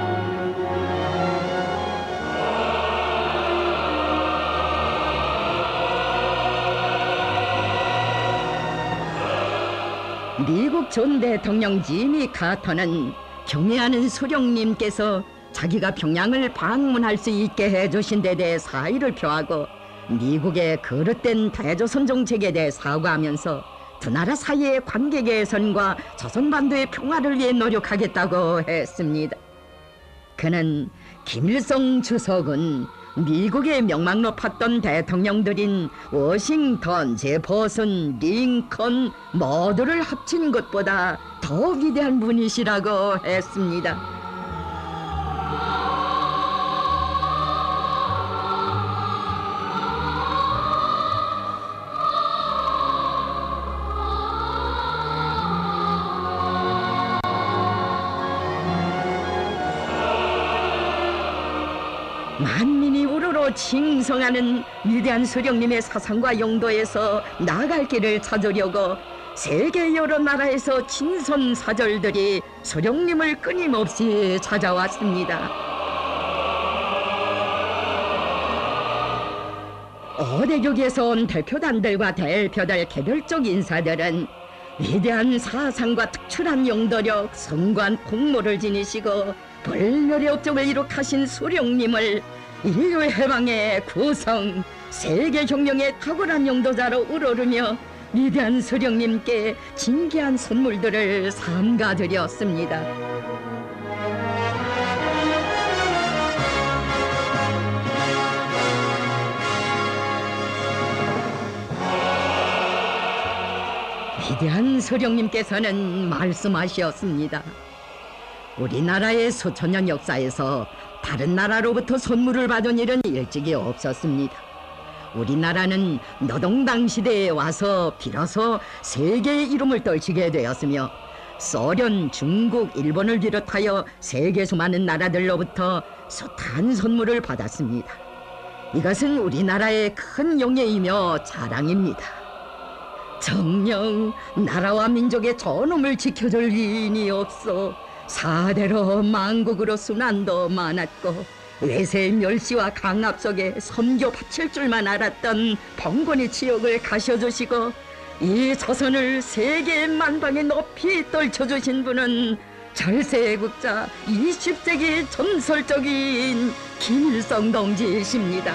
미국 전 대통령 지미 카터는 경애하는 수령님께서 자기가 평양을 방문할 수 있게 해주신 데 대해 사의를 표하고 미국의 그릇된 대조선 정책에 대해 사과하면서 두 나라 사이의 관계 개선과 조선반도의 평화를 위해 노력하겠다고 했습니다. 그는 김일성 주석은 미국의 명망 높았던 대통령들인 워싱턴, 제퍼슨, 링컨 모두를 합친 것보다 더 위대한 분이시라고 했습니다. 만민이 우러러 칭송하는 위대한 수령님의 사상과 용도에서 나아갈 길을 찾으려고 세계 여러 나라에서 친선 사절들이 수령님을 끊임없이 찾아왔습니다. 어대국에서 온 대표단들과 대표들 개별적 인사들은 위대한 사상과 특출한 용도력, 성관 공모를 지니시고 불멸의 업적을 이룩하신 수령님을 인류 해방의 구성, 세계 혁명의 탁월한 용도자로 우러르며 위대한 수령님께 진귀한 선물들을 삼가드렸습니다. 위대한 수령님께서는 말씀하셨습니다. 우리나라의 수천년 역사에서 다른 나라로부터 선물을 받은 일은 일찍이 없었습니다. 우리나라는 노동당 시대에 와서 비로소 세계의 이름을 떨치게 되었으며 소련, 중국, 일본을 비롯하여 세계 수많은 나라들로부터 숱한 선물을 받았습니다. 이것은 우리나라의 큰 영예이며 자랑입니다. 정녕 나라와 민족의 존엄을 지켜줄 위인이 없어 사대로 만국으로 순환도 많았고 외세의 멸시와 강압 속에 섬겨 바칠 줄만 알았던 봉건의 지역을 가셔주시고 이 조선을 세계의 만방에 높이 떨쳐주신 분은 절세애국자 20세기 전설적인 김일성 동지이십니다.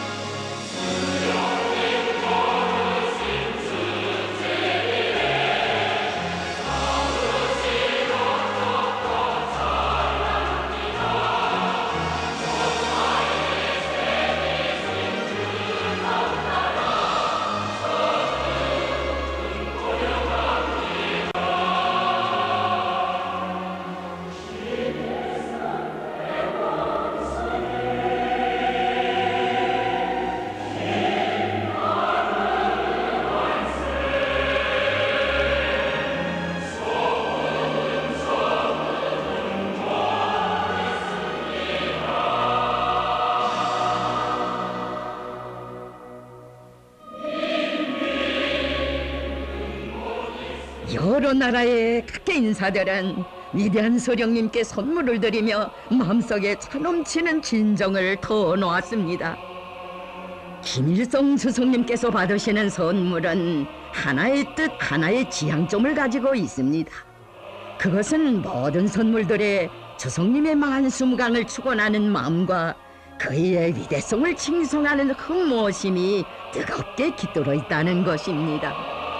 여러 나라의 각계 인사들은 위대한 수령님께 선물을 드리며 마음속에 차넘치는 진정을 터놓았습니다. 김일성 주석님께서 받으시는 선물은 하나의 뜻, 하나의 지향점을 가지고 있습니다. 그것은 모든 선물들의 주석님의 만수무강을 축원하는 마음과 그의 위대성을 칭송하는 흠모심이 뜨겁게 깃들어 있다는 것입니다.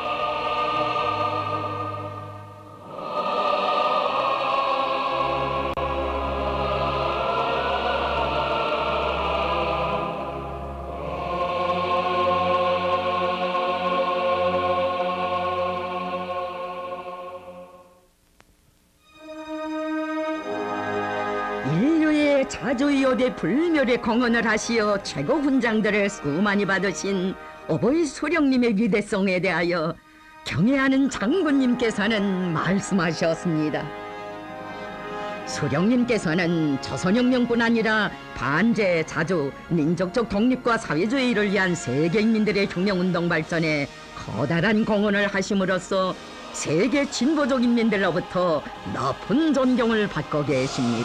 인류의 자주이오대 불멸의 공헌을 하시어 최고 훈장들을 수많이 받으신 어버이 수령님의 위대성에 대하여 경애하는 장군님께서는 말씀하셨습니다. 수령님께서는 조선혁명뿐 아니라 반제, 자주, 민족적 독립과 사회주의를 위한 세계인민들의 혁명운동 발전에 커다란 공헌을 하심으로써 세계 진보적 인민들로부터 높은 존경을 받고 계십니다.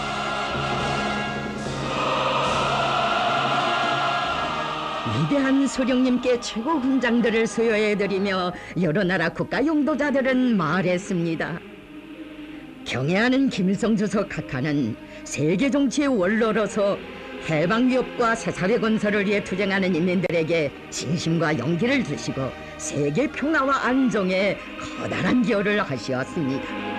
위대한 수령님께 최고 훈장들을 수여해드리며 여러 나라 국가 용도자들은 말했습니다. 경애하는 김일성 주석 각하는 세계 정치의 원로로서 해방위협과 새사회 건설을 위해 투쟁하는 인민들에게 신심과 용기를 주시고 세계 평화와 안정에 커다란 기여를 하시었습니다.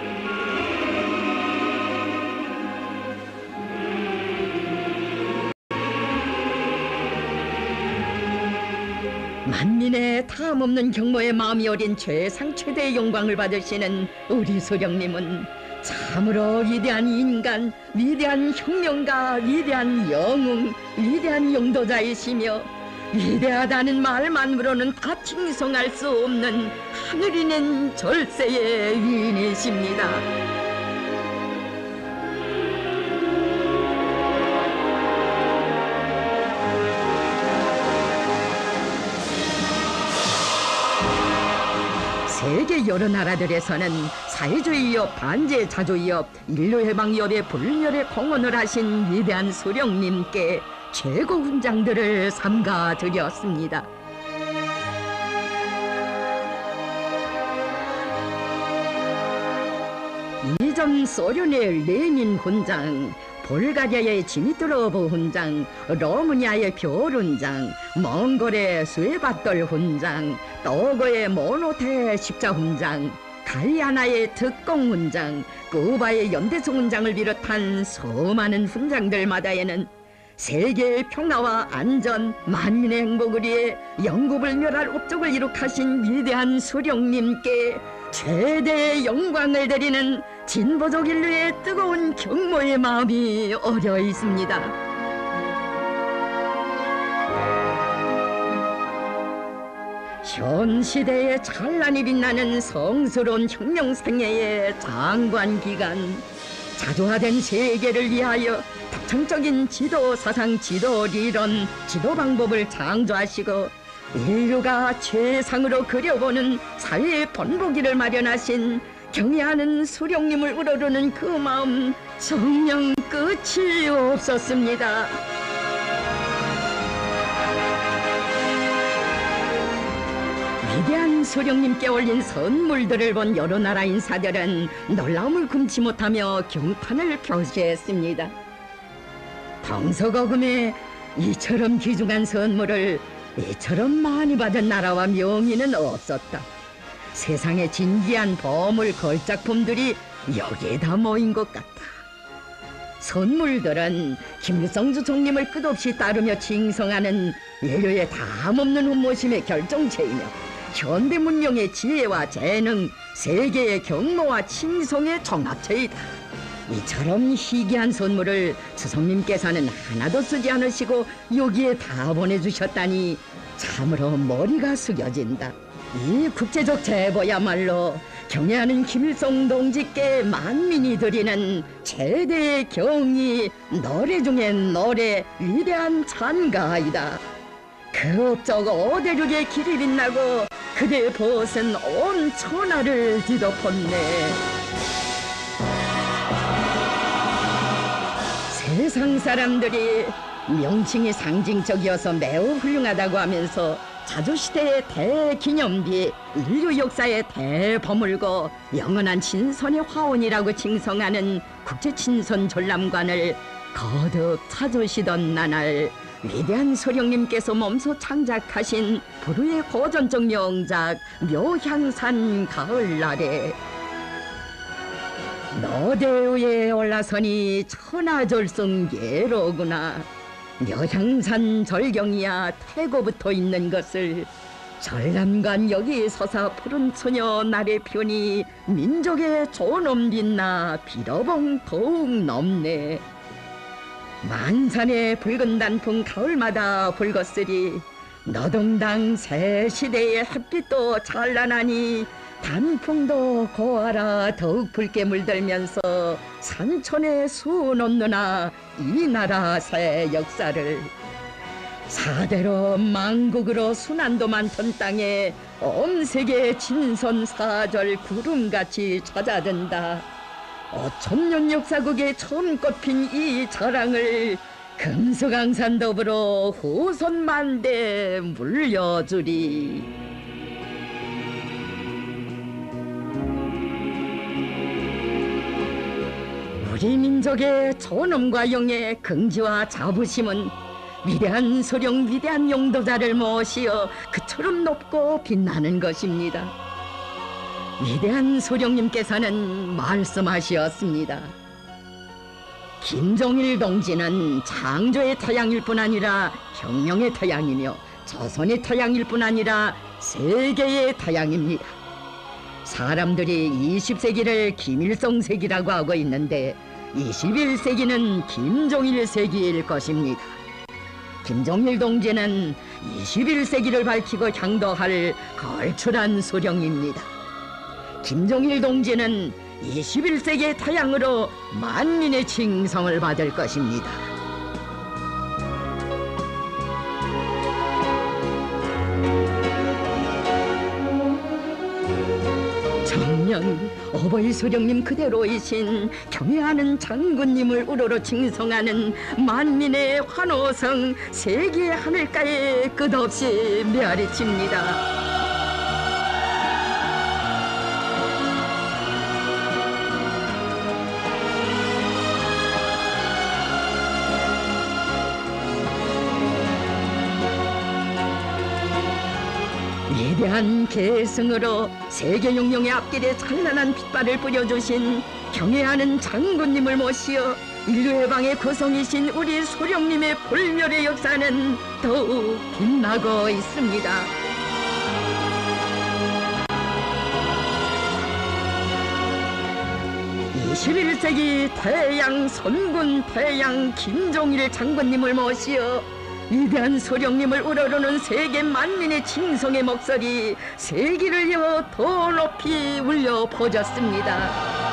만민의 탐없는 경모에 마음이 어린 최상 최대의 영광을 받으시는 우리 소령님은 참으로 위대한 인간, 위대한 혁명가, 위대한 영웅, 위대한 용도자이시며 위대하다는 말만으로는 다 칭송할 수 없는 하늘이 낸 절세의 위인이십니다. 세계 여러 나라들에서는 사회주의협, 반제자주의협, 인류해방위협의 불멸에 공헌을 하신 위대한 소령님께 최고 훈장들을 삼가드렸습니다. 이전 소련의 레닌 훈장, 볼가리아의 지미트로브 훈장, 로마니아의 별 훈장, 몽골의 스웨바돌 훈장, togo의 모노테 십자 훈장, 가이아나의 특공 훈장, 쿠바의 연대성 훈장을 비롯한 수많은 훈장들마다에는 세계의 평화와 안전, 만민의 행복을 위해 영구불멸할 업적을 이룩하신 위대한 수령님께 최대의 영광을 드리는 진보적 인류의 뜨거운 경모의 마음이 어려 있습니다. 현 시대에 찬란히 빛나는 성스러운 혁명 생애의 장관 기간, 자주화된 세계를 위하여 독창적인 지도 사상, 지도 리론, 지도 방법을 창조하시고 인류가 최상으로 그려보는 사회의 본보기를 마련하신 경애하는 수령님을 우러르는 그 마음 정녕 끝이 없었습니다. 위대한 수령님께 올린 선물들을 본 여러 나라 인사들은 놀라움을 금치 못하며 경탄을 표시했습니다. 동서고금에 이처럼 귀중한 선물을 이처럼 많이 받은 나라와 명의는 없었다. 세상의 진귀한 보물 걸작품들이 여기에 다 모인 것 같다. 선물들은 김일성 주총님을 끝없이 따르며 칭송하는 인류의 담없는 훈모심의 결정체이며 현대 문명의 지혜와 재능, 세계의 경모와 칭송의 종합체이다. 이처럼 희귀한 선물을 주성님께서는 하나도 쓰지 않으시고 여기에 다 보내주셨다니 참으로 머리가 숙여진다. 이 국제적 제보야말로 경애하는 김일성 동지께 만민이 드리는 최대의 경의, 노래 중에 노래, 위대한 찬가이다. 그 업적 오대륙의 길이 빛나고 그대의 벗은 온 천하를 뒤덮었네. 세상 사람들이 명칭이 상징적이어서 매우 훌륭하다고 하면서 자주시대의 대기념비, 인류 역사의 대보물고 영원한 친선의 화원이라고 칭송하는 국제친선전람관을 거듭 찾으시던 나날, 위대한 소령님께서 몸소 창작하신 불후의 고전적 명작 묘향산 가을날에 너대 위에 올라서니 천하절성계로구나. 묘향산 절경이야 태고부터 있는 것을 전람관 여기 서사 푸른 소녀 날의 편이 민족의 존엄 빛나 비로봉 더욱 넘네. 만산의 붉은 단풍 가을마다 붉었으리 노동당 새 시대의 햇빛도 찬란하니 단풍도 고아라 더욱 붉게 물들면서 산천의 수놓느나 이 나라 새 역사를 사대로 만국으로 순환도 많던 땅에 엄세계 진선사절 구름같이 찾아든다. 5000년 역사국에 처음 꽃핀 이 자랑을 금수강산 더불어 후손만대 물려주리. 우리 민족의 존엄과 영예, 긍지와 자부심은 위대한 소령, 위대한 용도자를 모시어 그처럼 높고 빛나는 것입니다. 위대한 소령님께서는 말씀하시었습니다. 김종일 동지는 창조의 태양일 뿐 아니라 혁명의 태양이며 조선의 태양일 뿐 아니라 세계의 태양입니다. 사람들이 20세기를 김일성 세기라고 하고 있는데 21세기는 김종일 세기일 것입니다. 김종일 동지는 21세기를 밝히고 향도할 걸출한 소령입니다. 김종일 동지는 21세기의 태양으로 만민의 칭송을 받을 것입니다. 정녕 어버이 소령님 그대로이신 경애하는 장군님을 우러러 칭송하는 만민의 환호성 세계 하늘가에 끝없이 메아리칩니다. 위대한 계승으로 세계 용령의 앞길에 찬란한 빛발을 뿌려주신 경애하는 장군님을 모시어 인류 해방의 구성이신 우리 소령님의 불멸의 역사는 더욱 빛나고 있습니다. (21세기) 태양 선군 태양 김종일 장군님을 모시어 위대한 소령님을 우러러는 세계 만민의 칭송의 목소리 세기를 이어 더 높이 울려 퍼졌습니다.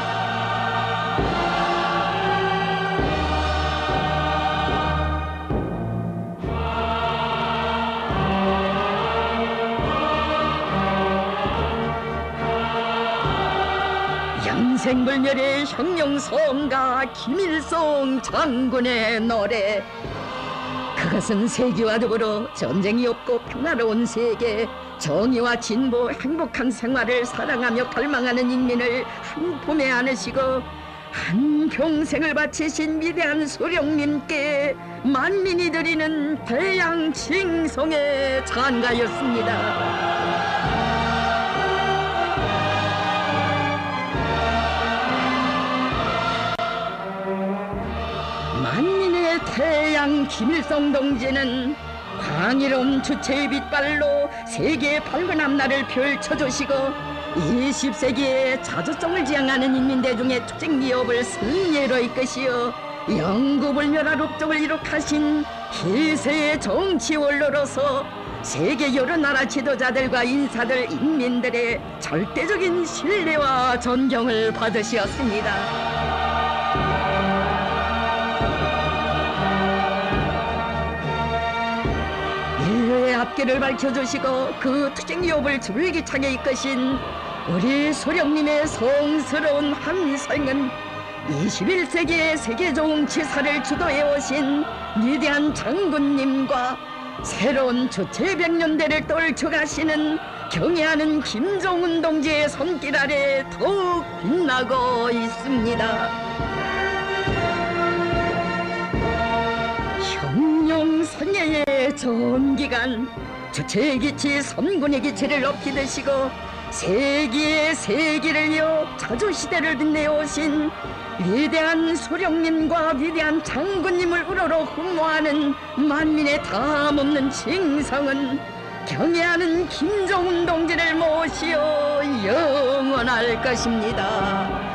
영생불멸의 혁명성가 김일성 장군의 노래, 그것은 세계와 더불어 전쟁이 없고 평화로운 세계, 정의와 진보, 행복한 생활을 사랑하며 갈망하는 인민을 한 품에 안으시고 한 평생을 바치신 위대한 소령님께 만민이 드리는 대양 칭송의 찬가였습니다. 만민의 태양 김일성 동지는 광일로운 주체의 빛발로 세계의 밝은 앞날을 펼쳐주시고 20세기에 자주성을 지향하는 인민대중의 투쟁기업을 승리로 이끄시어 영구불멸한 업적을 이룩하신 희세의 정치원로로서 세계 여러 나라 지도자들과 인사들, 인민들의 절대적인 신뢰와 존경을 받으셨습니다. 인류의 앞길을 밝혀주시고 그 투쟁기업을 줄기차게 이끄신 우리 소령님의 성스러운 한생은 21세기의 세계 정치사를 주도해 오신 위대한 장군님과 새로운 주체 100년대를 떨쳐가시는 경애하는 김정은 동지의 손길 아래 더욱 빛나고 있습니다. 혁명성애의 전기간 주체의 기치, 선군의 기치를 높이 드시고 세기의 세기를 이어 자주시대를 빛내오신 위대한 소령님과 위대한 장군님을 우러러 흠모하는 만민의 담없는 칭송은 경애하는 김정은 동지를 모시어 영원할 것입니다.